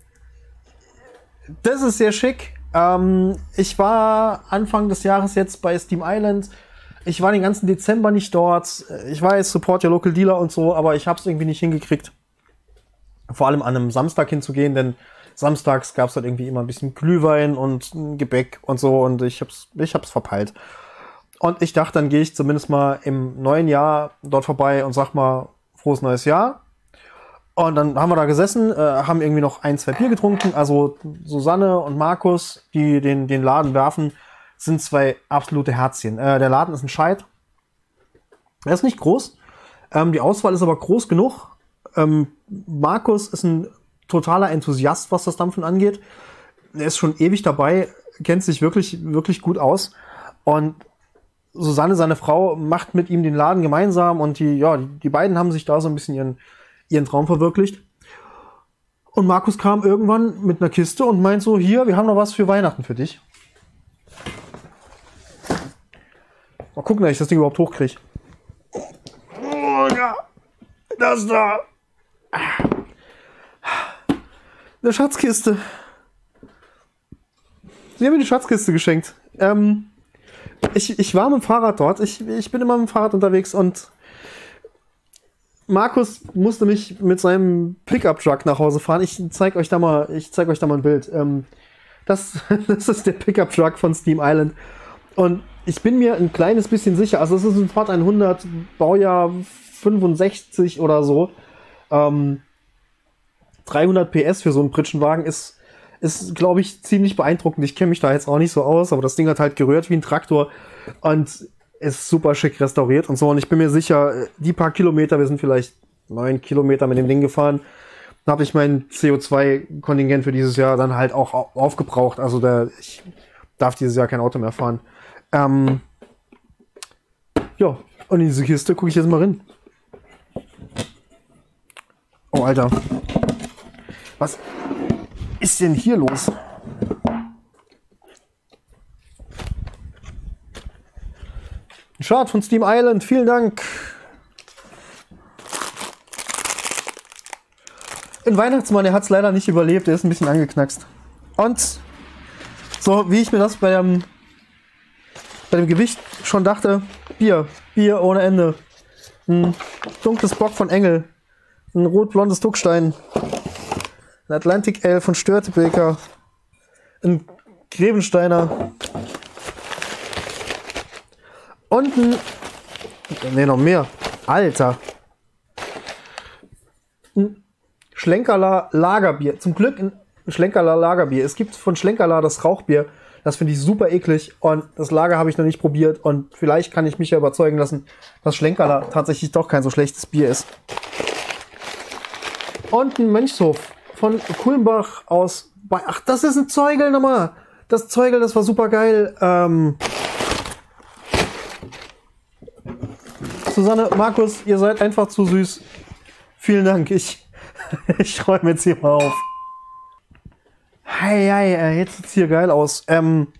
Das ist sehr schick. Ich war Anfang des Jahres jetzt bei Steam Island. Ich war den ganzen Dezember nicht dort. Ich weiß, support your local dealer und so, aber ich habe es irgendwie nicht hingekriegt. Vor allem an einem Samstag hinzugehen, denn samstags gab es halt irgendwie immer ein bisschen Glühwein und Gebäck und so und ich hab's verpeilt. Und ich dachte, dann gehe ich zumindest mal im neuen Jahr dort vorbei und sag mal frohes neues Jahr. Und dann haben wir da gesessen, haben irgendwie noch 1, 2 Bier getrunken. Also Susanne und Markus, die den Laden werfen, sind 2 absolute Herzchen. Der Laden ist ein Scheit. Er ist nicht groß. Die Auswahl ist aber groß genug. Markus ist ein totaler Enthusiast, was das Dampfen angeht. Er ist schon ewig dabei, kennt sich wirklich, wirklich gut aus. Und Susanne, seine Frau, macht mit ihm den Laden gemeinsam und die beiden haben sich da so ein bisschen ihren Traum verwirklicht. Und Markus kam irgendwann mit einer Kiste und meint so, hier, wir haben noch was für Weihnachten für dich. Mal gucken, dass ich das Ding überhaupt hochkriege. Oh ja, das da. Eine Schatzkiste. Sie haben mir die Schatzkiste geschenkt. Ich war mit dem Fahrrad dort. Ich bin immer mit dem Fahrrad unterwegs und Markus musste mich mit seinem Pickup-Truck nach Hause fahren. Ich zeig euch da mal ein Bild. Das ist der Pickup-Truck von Steam Island. Und ich bin mir ein kleines bisschen sicher, also es ist ein Ford 100, Baujahr 65 oder so. 300 PS für so einen Pritschenwagen ist glaube ich, ziemlich beeindruckend. Ich kenne mich da jetzt auch nicht so aus, aber das Ding hat halt gerührt wie ein Traktor und ist super schick restauriert und so. Und ich bin mir sicher, die paar Kilometer, wir sind vielleicht 9 Kilometer mit dem Ding gefahren, da habe ich mein CO2-Kontingent für dieses Jahr dann halt auch aufgebraucht. Also ich darf dieses Jahr kein Auto mehr fahren. Ja, und in diese Kiste gucke ich jetzt mal rein. Oh, Alter. Was ist denn hier los? Ein Chart von Steam Island, vielen Dank. Ein Weihnachtsmann, der hat es leider nicht überlebt, der ist ein bisschen angeknackst. Und so wie ich mir das bei dem Gewicht schon dachte, Bier ohne Ende. Ein dunkles Bock von Engel. Ein rot-blondes Duckstein. Ein Atlantic Ale von Störtebeker. ein Grevensteiner und ein, ne, noch mehr, Alter, ein Schlenkerler Lagerbier. Zum Glück ein Schlenkerler Lagerbier. Es gibt von Schlenkerler das Rauchbier. Das finde ich super eklig und das Lager habe ich noch nicht probiert und vielleicht kann ich mich ja überzeugen lassen, dass Schlenkerler tatsächlich doch kein so schlechtes Bier ist. Und ein Mönchshof von Kulmbach aus... Ach, das ist ein Zeugel nochmal. Das Zeugel, das war super geil. Susanne, Markus, ihr seid einfach zu süß. Vielen Dank. Ich räume jetzt hier mal auf. Hey, jetzt sieht's hier geil aus. Und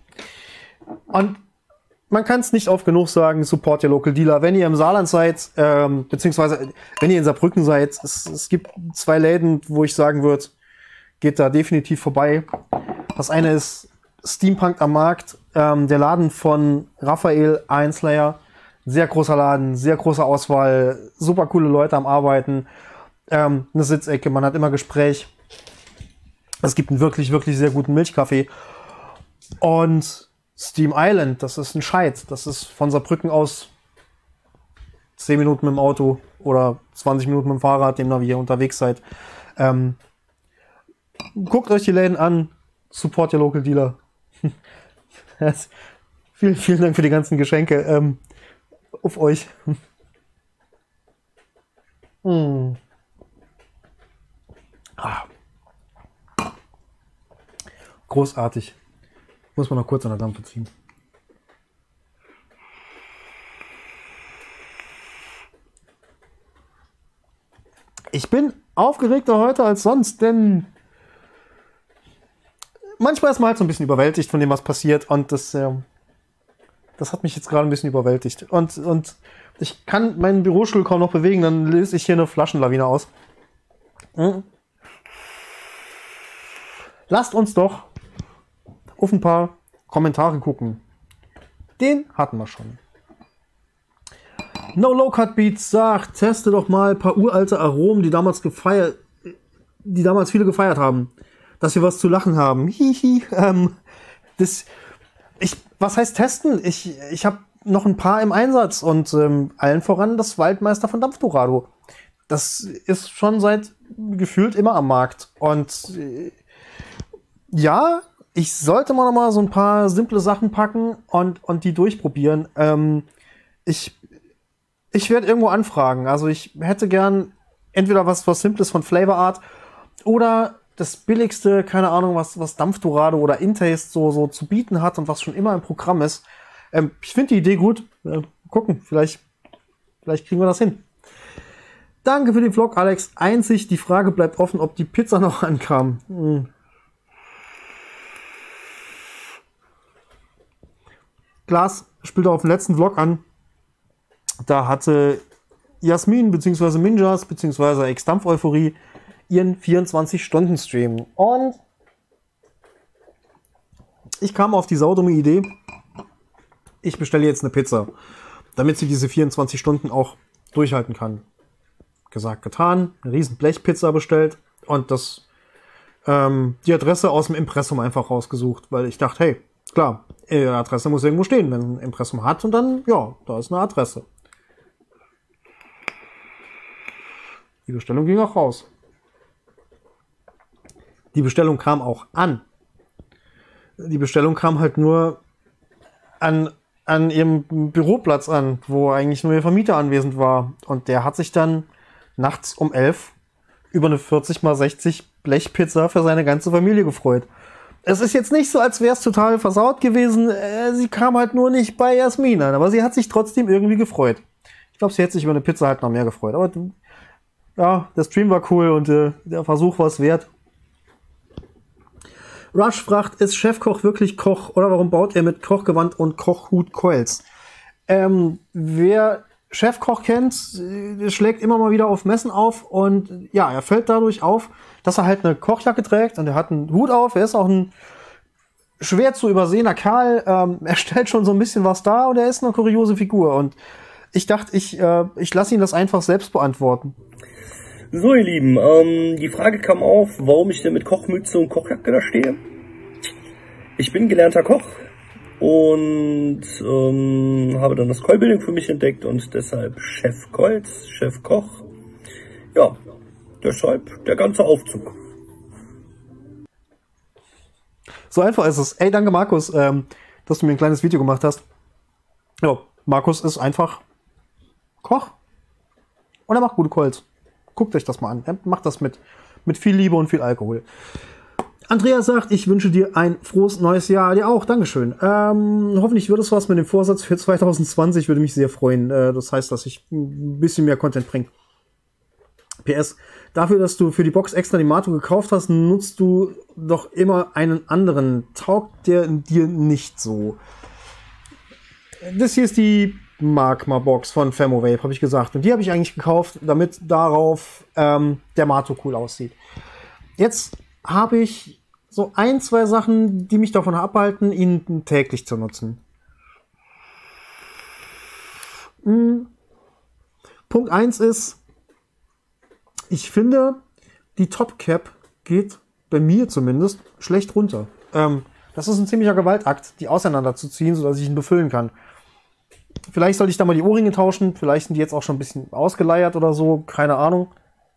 man kann es nicht oft genug sagen, support your local dealer. Wenn ihr im Saarland seid, beziehungsweise wenn ihr in Saarbrücken seid, es gibt 2 Läden, wo ich sagen würde, geht da definitiv vorbei. Das eine ist Steampunk am Markt, der Laden von Raphael Einslayer. Sehr großer Laden, sehr große Auswahl, super coole Leute am Arbeiten. Eine Sitzecke, man hat immer Gespräch. Es gibt einen wirklich, wirklich sehr guten Milchkaffee. Und Steam Island, das ist ein Scheit. Das ist von Saarbrücken aus 10 Minuten mit dem Auto oder 20 Minuten mit dem Fahrrad, demnach wie ihr unterwegs seid. Guckt euch die Läden an. Support your local dealer. Vielen, vielen Dank für die ganzen Geschenke. Auf euch. Großartig. Muss man noch kurz an der Dampfe ziehen. Ich bin aufgeregter heute als sonst, denn manchmal ist man halt so ein bisschen überwältigt von dem, was passiert, und das hat mich jetzt gerade ein bisschen überwältigt. Und ich kann meinen Bürostuhl kaum noch bewegen, dann löse ich hier eine Flaschenlawine aus. Lasst uns doch auf ein paar Kommentare gucken. Den hatten wir schon. No Low Cut Beats sagt, teste doch mal ein paar uralte Aromen, die damals viele gefeiert haben. Dass wir was zu lachen haben. Hihi. Was heißt testen? Ich habe noch ein paar im Einsatz und allen voran das Waldmeister von Dampfdorado. Das ist schon seit gefühlt immer am Markt. Und ja, ich sollte mal noch mal so ein paar simple Sachen packen und die durchprobieren. Ich werde irgendwo anfragen. Also ich hätte gern entweder was Simples von Flavor Art oder das billigste, keine Ahnung, was Dampfdorado oder Intaste so zu bieten hat und was schon immer im Programm ist. Ich finde die Idee gut. Gucken, vielleicht kriegen wir das hin. Danke für den Vlog, Alex. Einzig die Frage bleibt offen, ob die Pizza noch ankam. Glas spielt auf dem letzten Vlog an. Da hatte Jasmin bzw. Minjas bzw. Ex-Dampf-Euphorie ihren 24-Stunden-Stream. Und ich kam auf die saudumme Idee, ich bestelle jetzt eine Pizza, damit sie diese 24 Stunden auch durchhalten kann. Gesagt, getan, eine riesen Blechpizza bestellt und die Adresse aus dem Impressum einfach rausgesucht, weil ich dachte, hey, klar, die Adresse muss irgendwo stehen, wenn ein Impressum hat, und dann, ja, da ist eine Adresse. Die Bestellung ging auch raus. Die Bestellung kam auch an. Die Bestellung kam halt nur an ihrem Büroplatz an, wo eigentlich nur ihr Vermieter anwesend war. Und der hat sich dann nachts um 11 über eine 40x60 Blechpizza für seine ganze Familie gefreut. Es ist jetzt nicht so, als wäre es total versaut gewesen. Sie kam halt nur nicht bei Jasmin an, aber sie hat sich trotzdem irgendwie gefreut. Ich glaube, sie hätte sich über eine Pizza halt noch mehr gefreut. Aber ja, der Stream war cool und der Versuch war es wert. Rush fragt, ist Chefkoch wirklich Koch oder warum baut er mit Kochgewand und Kochhut Coils? Wer Chefkoch kennt, schlägt immer mal wieder auf Messen auf und ja, er fällt dadurch auf, dass er halt eine Kochjacke trägt und er hat einen Hut auf. Er ist auch ein schwer zu übersehener Kerl. Er stellt schon so ein bisschen was dar und er ist eine kuriose Figur. Und ich dachte, ich lasse ihn das einfach selbst beantworten. So, ihr Lieben, die Frage kam auf, warum ich denn mit Kochmütze und Kochjacke da stehe. Ich bin gelernter Koch und habe dann das Keulbildung für mich entdeckt und deshalb Chef Kolz, Chef Koch. Ja, deshalb der ganze Aufzug. So einfach ist es. Ey, danke Markus, dass du mir ein kleines Video gemacht hast. Ja, Markus ist einfach Koch und er macht gute Kolz. Guckt euch das mal an. Er macht das mit viel Liebe und viel Alkohol. Andreas sagt, ich wünsche dir ein frohes neues Jahr. Dir auch, Dankeschön. Hoffentlich wird es was mit dem Vorsatz für 2020. Würde mich sehr freuen. Das heißt, dass ich ein bisschen mehr Content bringe. PS, dafür, dass du für die Box extra die Mato gekauft hast, nutzt du doch immer einen anderen. Taugt der dir nicht so? Das hier ist die Magma-Box von Thermowave, habe ich gesagt. Und die habe ich eigentlich gekauft, damit darauf der Mato cool aussieht. Jetzt habe ich so ein, zwei Sachen, die mich davon abhalten, ihn täglich zu nutzen. Punkt 1 ist, ich finde, die Top Cap geht bei mir zumindest schlecht runter. Das ist ein ziemlicher Gewaltakt, die auseinanderzuziehen, sodass ich ihn befüllen kann. Vielleicht sollte ich da mal die Ohrringe tauschen. Vielleicht sind die jetzt auch schon ein bisschen ausgeleiert oder so. Keine Ahnung.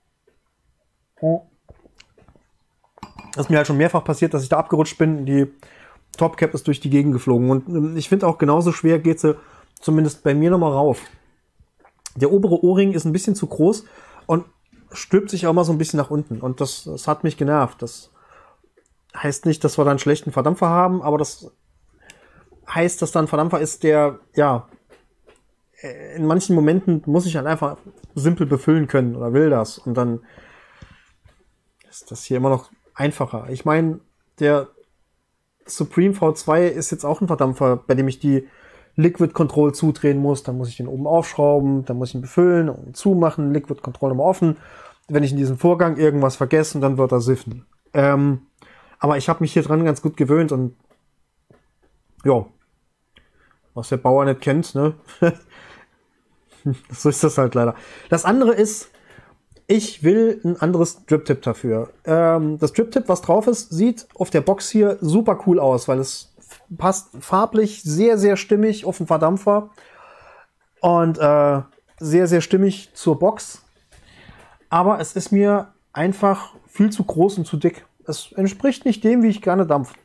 Das ist mir halt schon mehrfach passiert, dass ich da abgerutscht bin. Die Top Cap ist durch die Gegend geflogen. Und ich finde auch genauso schwer geht sie zumindest bei mir nochmal rauf. Der obere Ohrring ist ein bisschen zu groß und stülpt sich auch mal so ein bisschen nach unten. Und das hat mich genervt. Das heißt nicht, dass wir da einen schlechten Verdampfer haben, aber das heißt, dass da ein Verdampfer ist, der, ja, in manchen Momenten muss ich halt einfach simpel befüllen können oder will das. Und dann ist das hier immer noch einfacher. Ich meine, der Supreme V2 ist jetzt auch ein Verdampfer, bei dem ich die Liquid Control zudrehen muss. Dann muss ich den oben aufschrauben, dann muss ich ihn befüllen und zumachen, Liquid Control immer offen. Wenn ich in diesem Vorgang irgendwas vergesse, dann wird er siffen. Aber ich habe mich hier dran ganz gut gewöhnt und ja, was der Bauer nicht kennt, ne? So ist das halt leider. Das andere ist, ich will ein anderes Drip-Tip dafür. Das Drip-Tip, was drauf ist, sieht auf der Box hier super cool aus, weil es passt farblich sehr, sehr stimmig auf den Verdampfer und sehr, sehr stimmig zur Box. Aber es ist mir einfach viel zu groß und zu dick. Es entspricht nicht dem, wie ich gerne dampfe.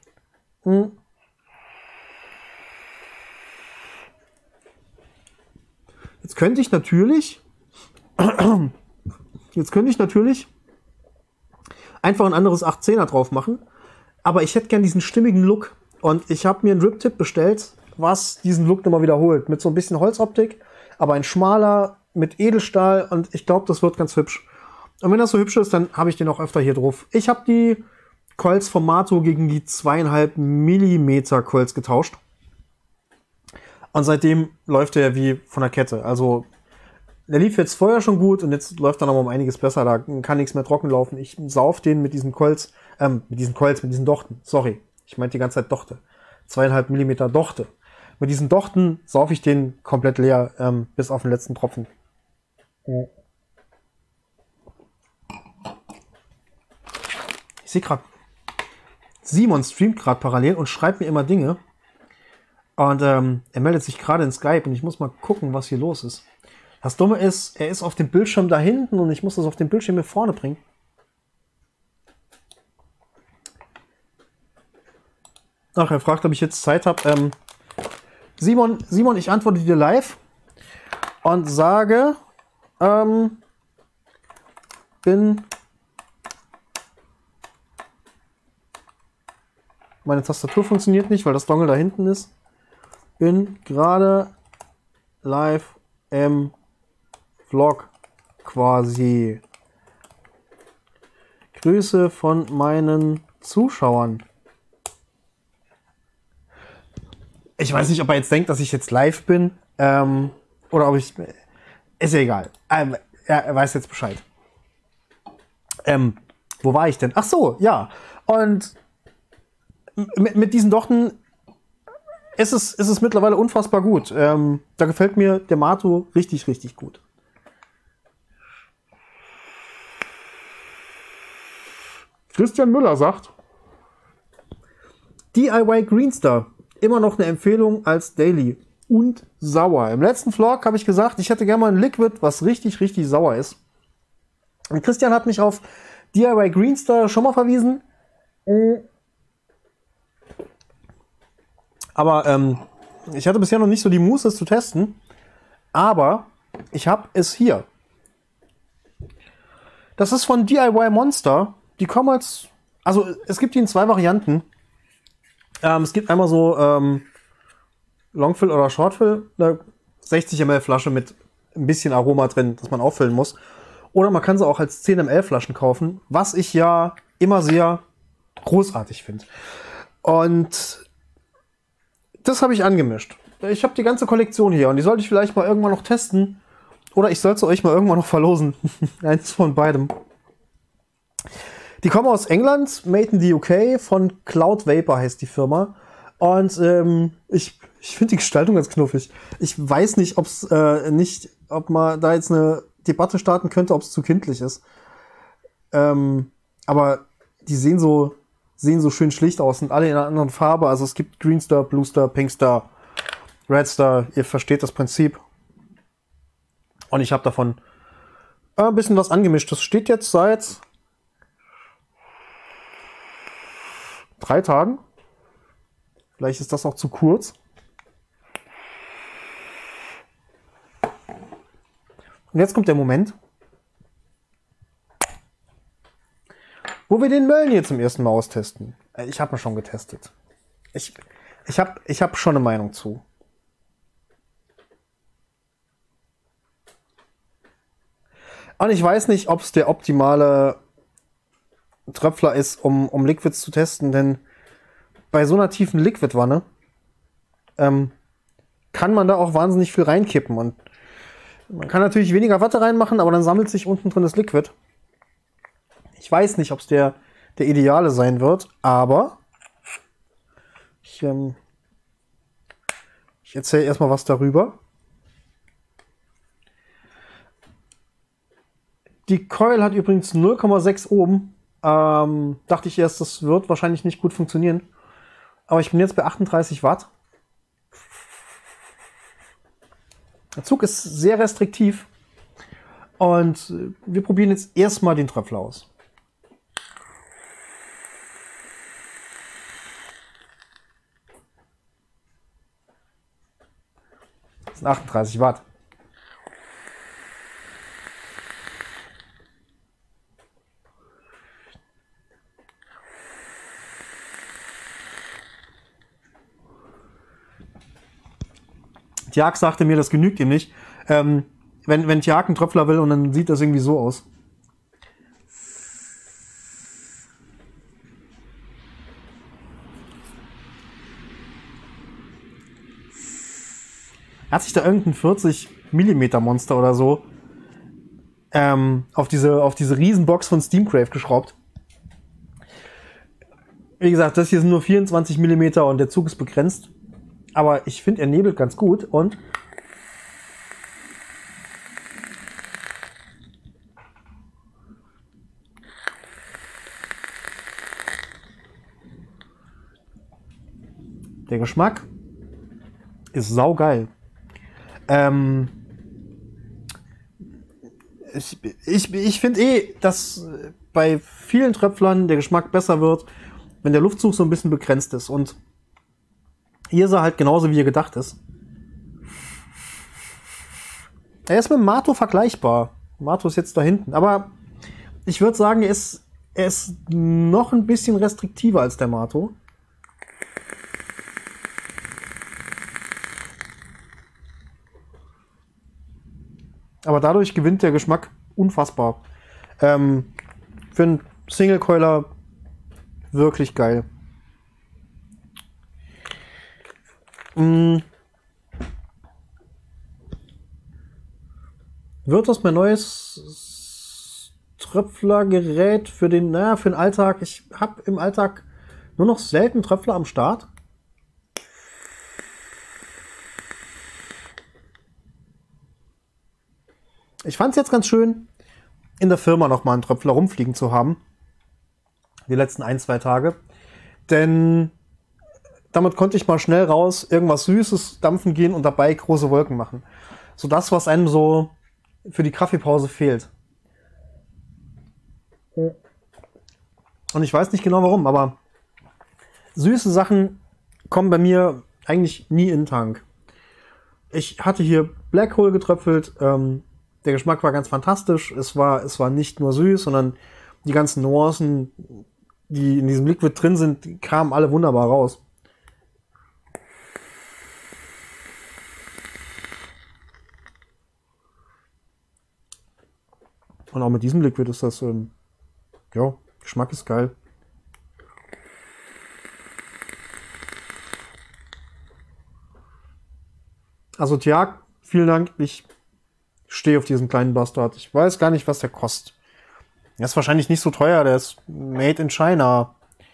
Jetzt könnte ich natürlich einfach ein anderes 810er drauf machen, aber ich hätte gern diesen stimmigen Look und ich habe mir einen Drip-Tip bestellt, was diesen Look nochmal wiederholt, mit so ein bisschen Holzoptik, aber ein schmaler mit Edelstahl und ich glaube, das wird ganz hübsch. Und wenn das so hübsch ist, dann habe ich den auch öfter hier drauf. Ich habe die Coils vom Mato gegen die 2,5 mm Coils getauscht. Und seitdem läuft er wie von der Kette. Also, der lief jetzt vorher schon gut und jetzt läuft er noch um einiges besser. Da kann nichts mehr trocken laufen. Ich sauf den mit diesen Coils, mit diesen Dochten. Sorry, ich meinte die ganze Zeit Dochte. 2,5 mm Dochte. Mit diesen Dochten sauf ich den komplett leer, bis auf den letzten Tropfen. Ich sehe gerade, Simon streamt gerade parallel und schreibt mir immer Dinge. Und er meldet sich gerade in Skype und ich muss mal gucken, was hier los ist. Das Dumme ist, er ist auf dem Bildschirm da hinten und ich muss das auf dem Bildschirm hier vorne bringen. Ach, er fragt, ob ich jetzt Zeit habe. Simon, ich antworte dir live und sage, meine Tastatur funktioniert nicht, weil das Dongle da hinten ist. Bin gerade live im Vlog quasi. Grüße von meinen Zuschauern. Ich weiß nicht, ob er jetzt denkt, dass ich jetzt live bin. Oder ob ich... Ist ja egal. Er weiß jetzt Bescheid. Wo war ich denn? Ach so, ja. Und mit diesen Dochten ist es mittlerweile unfassbar gut. Da gefällt mir der Mato richtig, richtig gut. Christian Müller sagt, DIY Greenstar. Immer noch eine Empfehlung als Daily. Und sauer. Im letzten Vlog habe ich gesagt, ich hätte gerne mal ein Liquid, was richtig, richtig sauer ist. Und Christian hat mich auf DIY Greenstar schon mal verwiesen. Aber ich hatte bisher noch nicht so die Muße, es zu testen. Aber ich habe es hier. Das ist von DIY Monster. Die kommen als... Also es gibt die in 2 Varianten. Es gibt einmal so Longfill oder Shortfill. Eine 60 ml Flasche mit ein bisschen Aroma drin, das man auffüllen muss. Oder man kann sie auch als 10 ml Flaschen kaufen. Was ich ja immer sehr großartig finde. Und das habe ich angemischt. Ich habe die ganze Kollektion hier und die sollte ich vielleicht mal irgendwann noch testen. Oder ich sollte euch mal irgendwann noch verlosen. Eins von beidem. Die kommen aus England, made in the UK, von Cloud Vapor heißt die Firma. Und ich finde die Gestaltung ganz knuffig. Ich weiß nicht, ob man da jetzt eine Debatte starten könnte, ob es zu kindlich ist. Aber die sehen so schön schlicht aus und alle in einer anderen Farbe. Also es gibt Green Star, Blue Star, Pink Star, Red Star. Ihr versteht das Prinzip. Und ich habe davon ein bisschen was angemischt. Das steht jetzt seit 3 Tagen. Vielleicht ist das auch zu kurz. Und jetzt kommt der Moment, wo wir den Mölnir zum ersten Mal austesten. Ich habe ihn schon getestet. Ich hab schon eine Meinung zu. Und ich weiß nicht, ob es der optimale Tröpfler ist, um Liquids zu testen, denn bei so einer tiefen Liquidwanne kann man da auch wahnsinnig viel reinkippen. Und man kann natürlich weniger Watte reinmachen, aber dann sammelt sich unten drin das Liquid. Ich weiß nicht, ob es der ideale sein wird, aber ich erzähle erstmal was darüber. Die Coil hat übrigens 0,6 Ohm. Dachte ich erst, das wird wahrscheinlich nicht gut funktionieren. Aber ich bin jetzt bei 38 Watt. Der Zug ist sehr restriktiv. Und wir probieren jetzt erstmal den Tröpfler aus. Das sind 38 Watt. Tjag sagte mir, das genügt ihm nicht. Wenn Tjag einen Tröpfler will und dann sieht das irgendwie so aus. Hat sich da irgendein 40 mm Monster oder so auf diese Riesenbox von Steamcraft geschraubt. Wie gesagt, das hier sind nur 24 mm und der Zug ist begrenzt. Aber ich finde, er nebelt ganz gut und der Geschmack ist saugeil. Ich finde dass bei vielen Tröpflern der Geschmack besser wird, wenn der Luftzug so ein bisschen begrenzt ist. Und hier ist er halt genauso, wie er gedacht ist. Er ist mit dem Mato vergleichbar. Mato ist jetzt da hinten. Aber ich würde sagen, er ist noch ein bisschen restriktiver als der Mato. Aber dadurch gewinnt der Geschmack unfassbar. Für einen Single-Coiler wirklich geil. Wird das mein neues Tröpflergerät für den Alltag? Ich habe im Alltag nur noch selten Tröpfler am Start. Ich fand es jetzt ganz schön, in der Firma noch mal einen Tröpfler rumfliegen zu haben. Die letzten 1-2 Tage. Denn damit konnte ich mal schnell raus, irgendwas Süßes dampfen gehen und dabei große Wolken machen. So das, was einem so für die Kaffeepause fehlt. Und ich weiß nicht genau warum, aber süße Sachen kommen bei mir eigentlich nie in den Tank. Ich hatte hier Black Hole getröpfelt. Der Geschmack war ganz fantastisch. Es war nicht nur süß, sondern die ganzen Nuancen, die in diesem Liquid drin sind, die kamen alle wunderbar raus. Und auch mit diesem Liquid ist das, ja, Geschmack ist geil. Also Tiag, vielen Dank. Ich stehe auf diesen kleinen Bastard. Ich weiß gar nicht, was der kostet. Der ist wahrscheinlich nicht so teuer. Der ist made in China.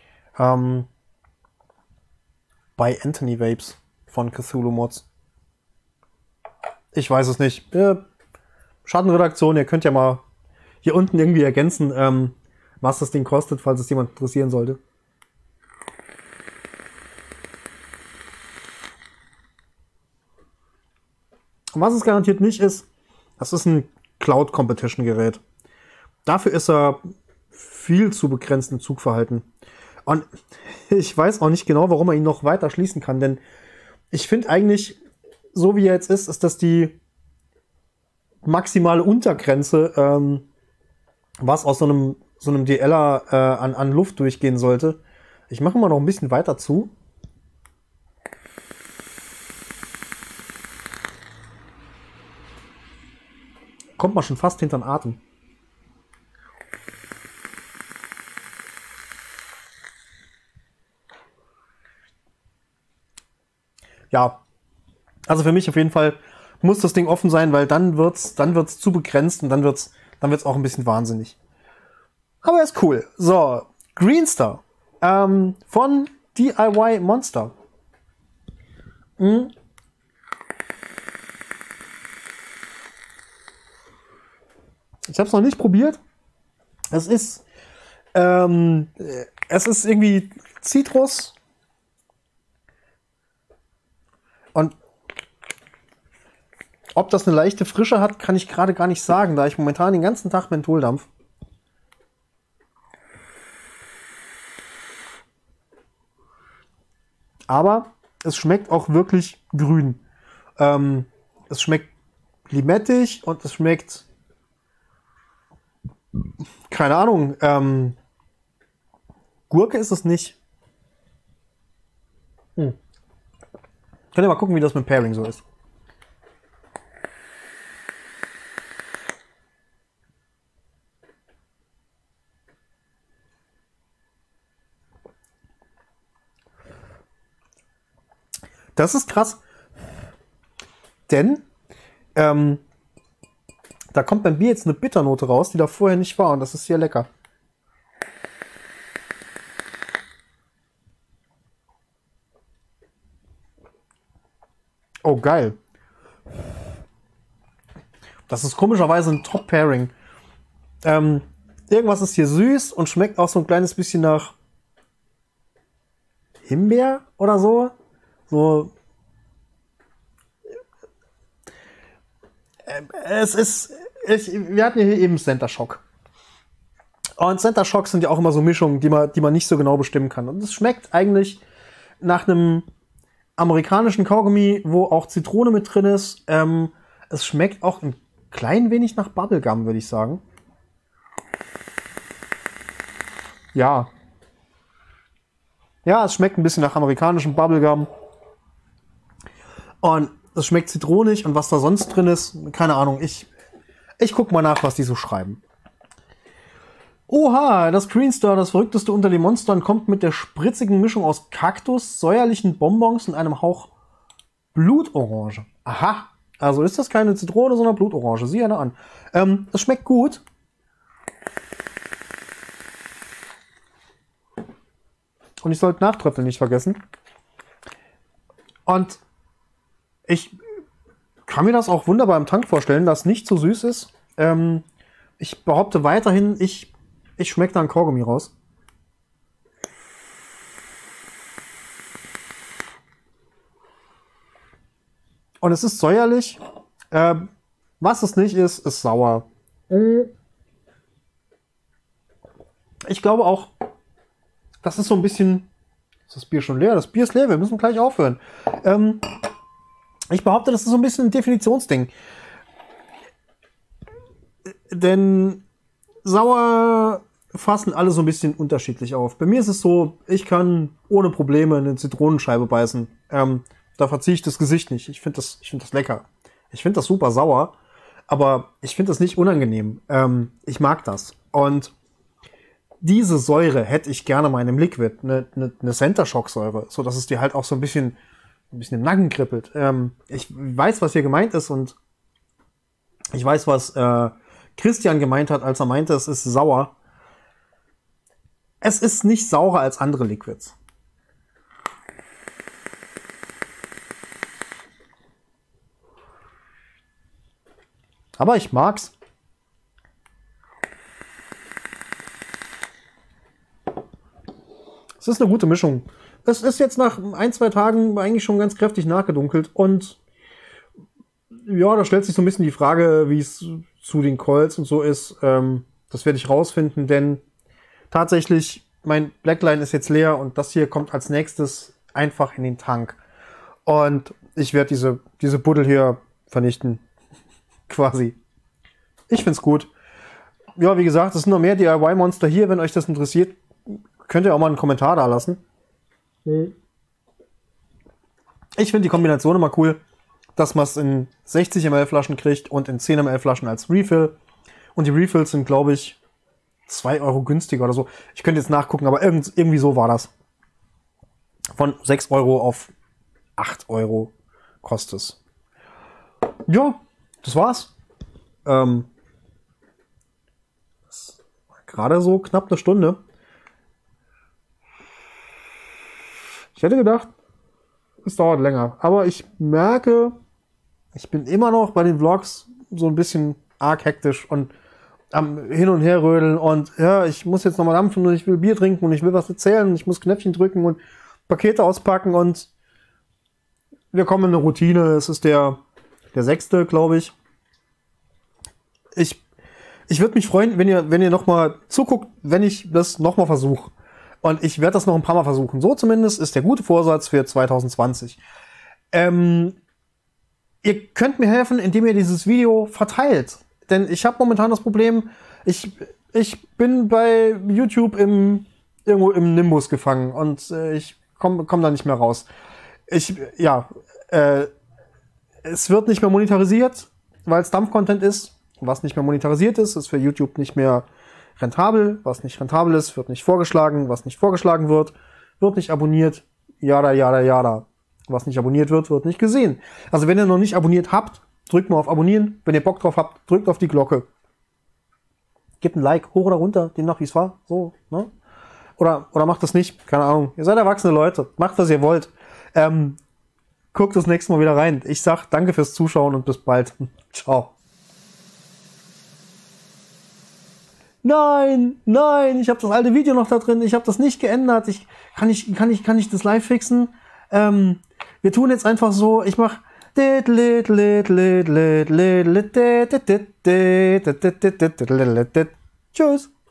Bei Anthony Vapes von Cthulhu Mods. Ich weiß es nicht. Schattenredaktion, ihr könnt ja mal hier unten irgendwie ergänzen, was das Ding kostet, falls es jemand interessieren sollte. Und was es garantiert nicht ist, das ist ein Cloud-Competition-Gerät. Dafür ist er viel zu begrenzt im Zugverhalten. Und ich weiß auch nicht genau, warum man ihn noch weiter schließen kann, denn ich finde eigentlich, so wie er jetzt ist das die maximale Untergrenze, was aus so einem DLer an Luft durchgehen sollte. Ich mache mal noch ein bisschen weiter zu. Kommt man schon fast hinter den Atem. Ja, also für mich auf jeden Fall muss das Ding offen sein, weil dann wird's zu begrenzt und dann wird's auch ein bisschen wahnsinnig. Aber er ist cool. So, Greenstar von DIY Monster. Ich habe es noch nicht probiert. Es ist irgendwie Zitrus und ob das eine leichte Frische hat, kann ich gerade gar nicht sagen, da ich momentan den ganzen Tag Mentholdampf. Aber es schmeckt auch wirklich grün. Es schmeckt limettig und es schmeckt, keine Ahnung, Gurke ist es nicht. Könnt ihr mal gucken, wie das mit Pairing so ist. Das ist krass, denn da kommt beim Bier jetzt eine Bitternote raus, die da vorher nicht war und das ist sehr lecker. Oh, geil. Das ist komischerweise ein Top-Pairing. Irgendwas ist hier süß und schmeckt auch so ein kleines bisschen nach Himbeer oder so. Wir hatten hier eben Center Shock. Und Center Shock sind ja auch immer so Mischungen, die man nicht so genau bestimmen kann. Und es schmeckt eigentlich nach einem amerikanischen Kaugummi, wo auch Zitrone mit drin ist. Es schmeckt auch ein klein wenig nach Bubblegum, würde ich sagen. Ja. Ja, es schmeckt ein bisschen nach amerikanischem Bubblegum. Und es schmeckt zitronig und was da sonst drin ist, keine Ahnung. Ich guck mal nach, was die so schreiben. Oha, das Greenstar, das verrückteste unter den Monstern, kommt mit der spritzigen Mischung aus Kaktus, säuerlichen Bonbons und einem Hauch Blutorange. Aha, also ist das keine Zitrone, sondern Blutorange. Sieh einer an. Es schmeckt gut. Und ich sollte Nachtröpfeln nicht vergessen. Und ich kann mir das auch wunderbar im Tank vorstellen, dass nicht so süß ist. Ich behaupte weiterhin, ich schmecke da ein Kaugummi raus. Und es ist säuerlich. Was es nicht ist, ist sauer. Ich glaube auch, das ist so ein bisschen... Ist das Bier schon leer? Das Bier ist leer, wir müssen gleich aufhören. Ich behaupte, das ist so ein bisschen ein Definitionsding. Denn sauer fassen alle so ein bisschen unterschiedlich auf. Bei mir ist es so, ich kann ohne Probleme eine Zitronenscheibe beißen. Da verziehe ich das Gesicht nicht. Ich finde das lecker. Ich finde das super sauer, aber ich finde das nicht unangenehm. Ich mag das. Und diese Säure hätte ich gerne mal in einem Liquid, eine Center Shock Säure, so dass es dir halt auch so ein bisschen im Nacken kribbelt. Ich weiß, was hier gemeint ist und ich weiß, was Christian gemeint hat, als er meinte, es ist sauer. Es ist nicht saurer als andere Liquids. Aber ich mag's. Es ist eine gute Mischung. Es ist jetzt nach 1-2 Tagen eigentlich schon ganz kräftig nachgedunkelt und ja, da stellt sich so ein bisschen die Frage, wie es zu den Colts und so ist. Das werde ich rausfinden, denn tatsächlich, mein Blackline ist jetzt leer und das hier kommt als nächstes einfach in den Tank. Und ich werde diese Buddel hier vernichten. Quasi. Ich find's gut. Ja, wie gesagt, es sind noch mehr DIY-Monster hier. Wenn euch das interessiert, könnt ihr auch mal einen Kommentar da lassen. Ich finde die Kombination immer cool, dass man es in 60 ml Flaschen kriegt und in 10 ml Flaschen als Refill. Und die Refills sind, glaube ich, 2 Euro günstiger oder so. Ich könnte jetzt nachgucken, aber irgendwie so war das. Von 6 Euro auf 8 Euro kostet es. Ja, das war's. Das war gerade so knapp eine Stunde. Ich hätte gedacht, es dauert länger. Aber ich merke, ich bin immer noch bei den Vlogs so ein bisschen arg hektisch und am Hin- und Herrödeln und ja, ich muss jetzt nochmal dampfen und ich will Bier trinken und ich will was erzählen und ich muss Knöpfchen drücken und Pakete auspacken und wir kommen in eine Routine. Es ist der 6., glaube ich. Ich würde mich freuen, wenn ihr nochmal zuguckt, wenn ich das nochmal versuche. Und ich werde das noch ein paar Mal versuchen. So zumindest ist der gute Vorsatz für 2020. Ihr könnt mir helfen, indem ihr dieses Video verteilt. Denn ich habe momentan das Problem, ich bin bei YouTube irgendwo im Nimbus gefangen und ich komm da nicht mehr raus. Es wird nicht mehr monetarisiert, weil es Dampf-Content ist. Was nicht mehr monetarisiert ist, ist für YouTube nicht mehr rentabel. Was nicht rentabel ist, wird nicht vorgeschlagen. Was nicht vorgeschlagen wird nicht abonniert. Jada, jada, jada. Was nicht abonniert wird nicht gesehen. Also wenn ihr noch nicht abonniert habt, drückt mal auf Abonnieren. Wenn ihr Bock drauf habt, drückt auf die Glocke. Gebt ein Like, hoch oder runter, demnach wie es war. So, ne? Oder macht das nicht. Keine Ahnung. Ihr seid erwachsene Leute. Macht, was ihr wollt. Guckt das nächste Mal wieder rein. Ich sag danke fürs Zuschauen und bis bald. Ciao. Nein, ich habe das alte Video noch da drin. Ich habe das nicht geändert. Kann ich das live fixen? Wir tun jetzt einfach so. Ich mach Tschüss.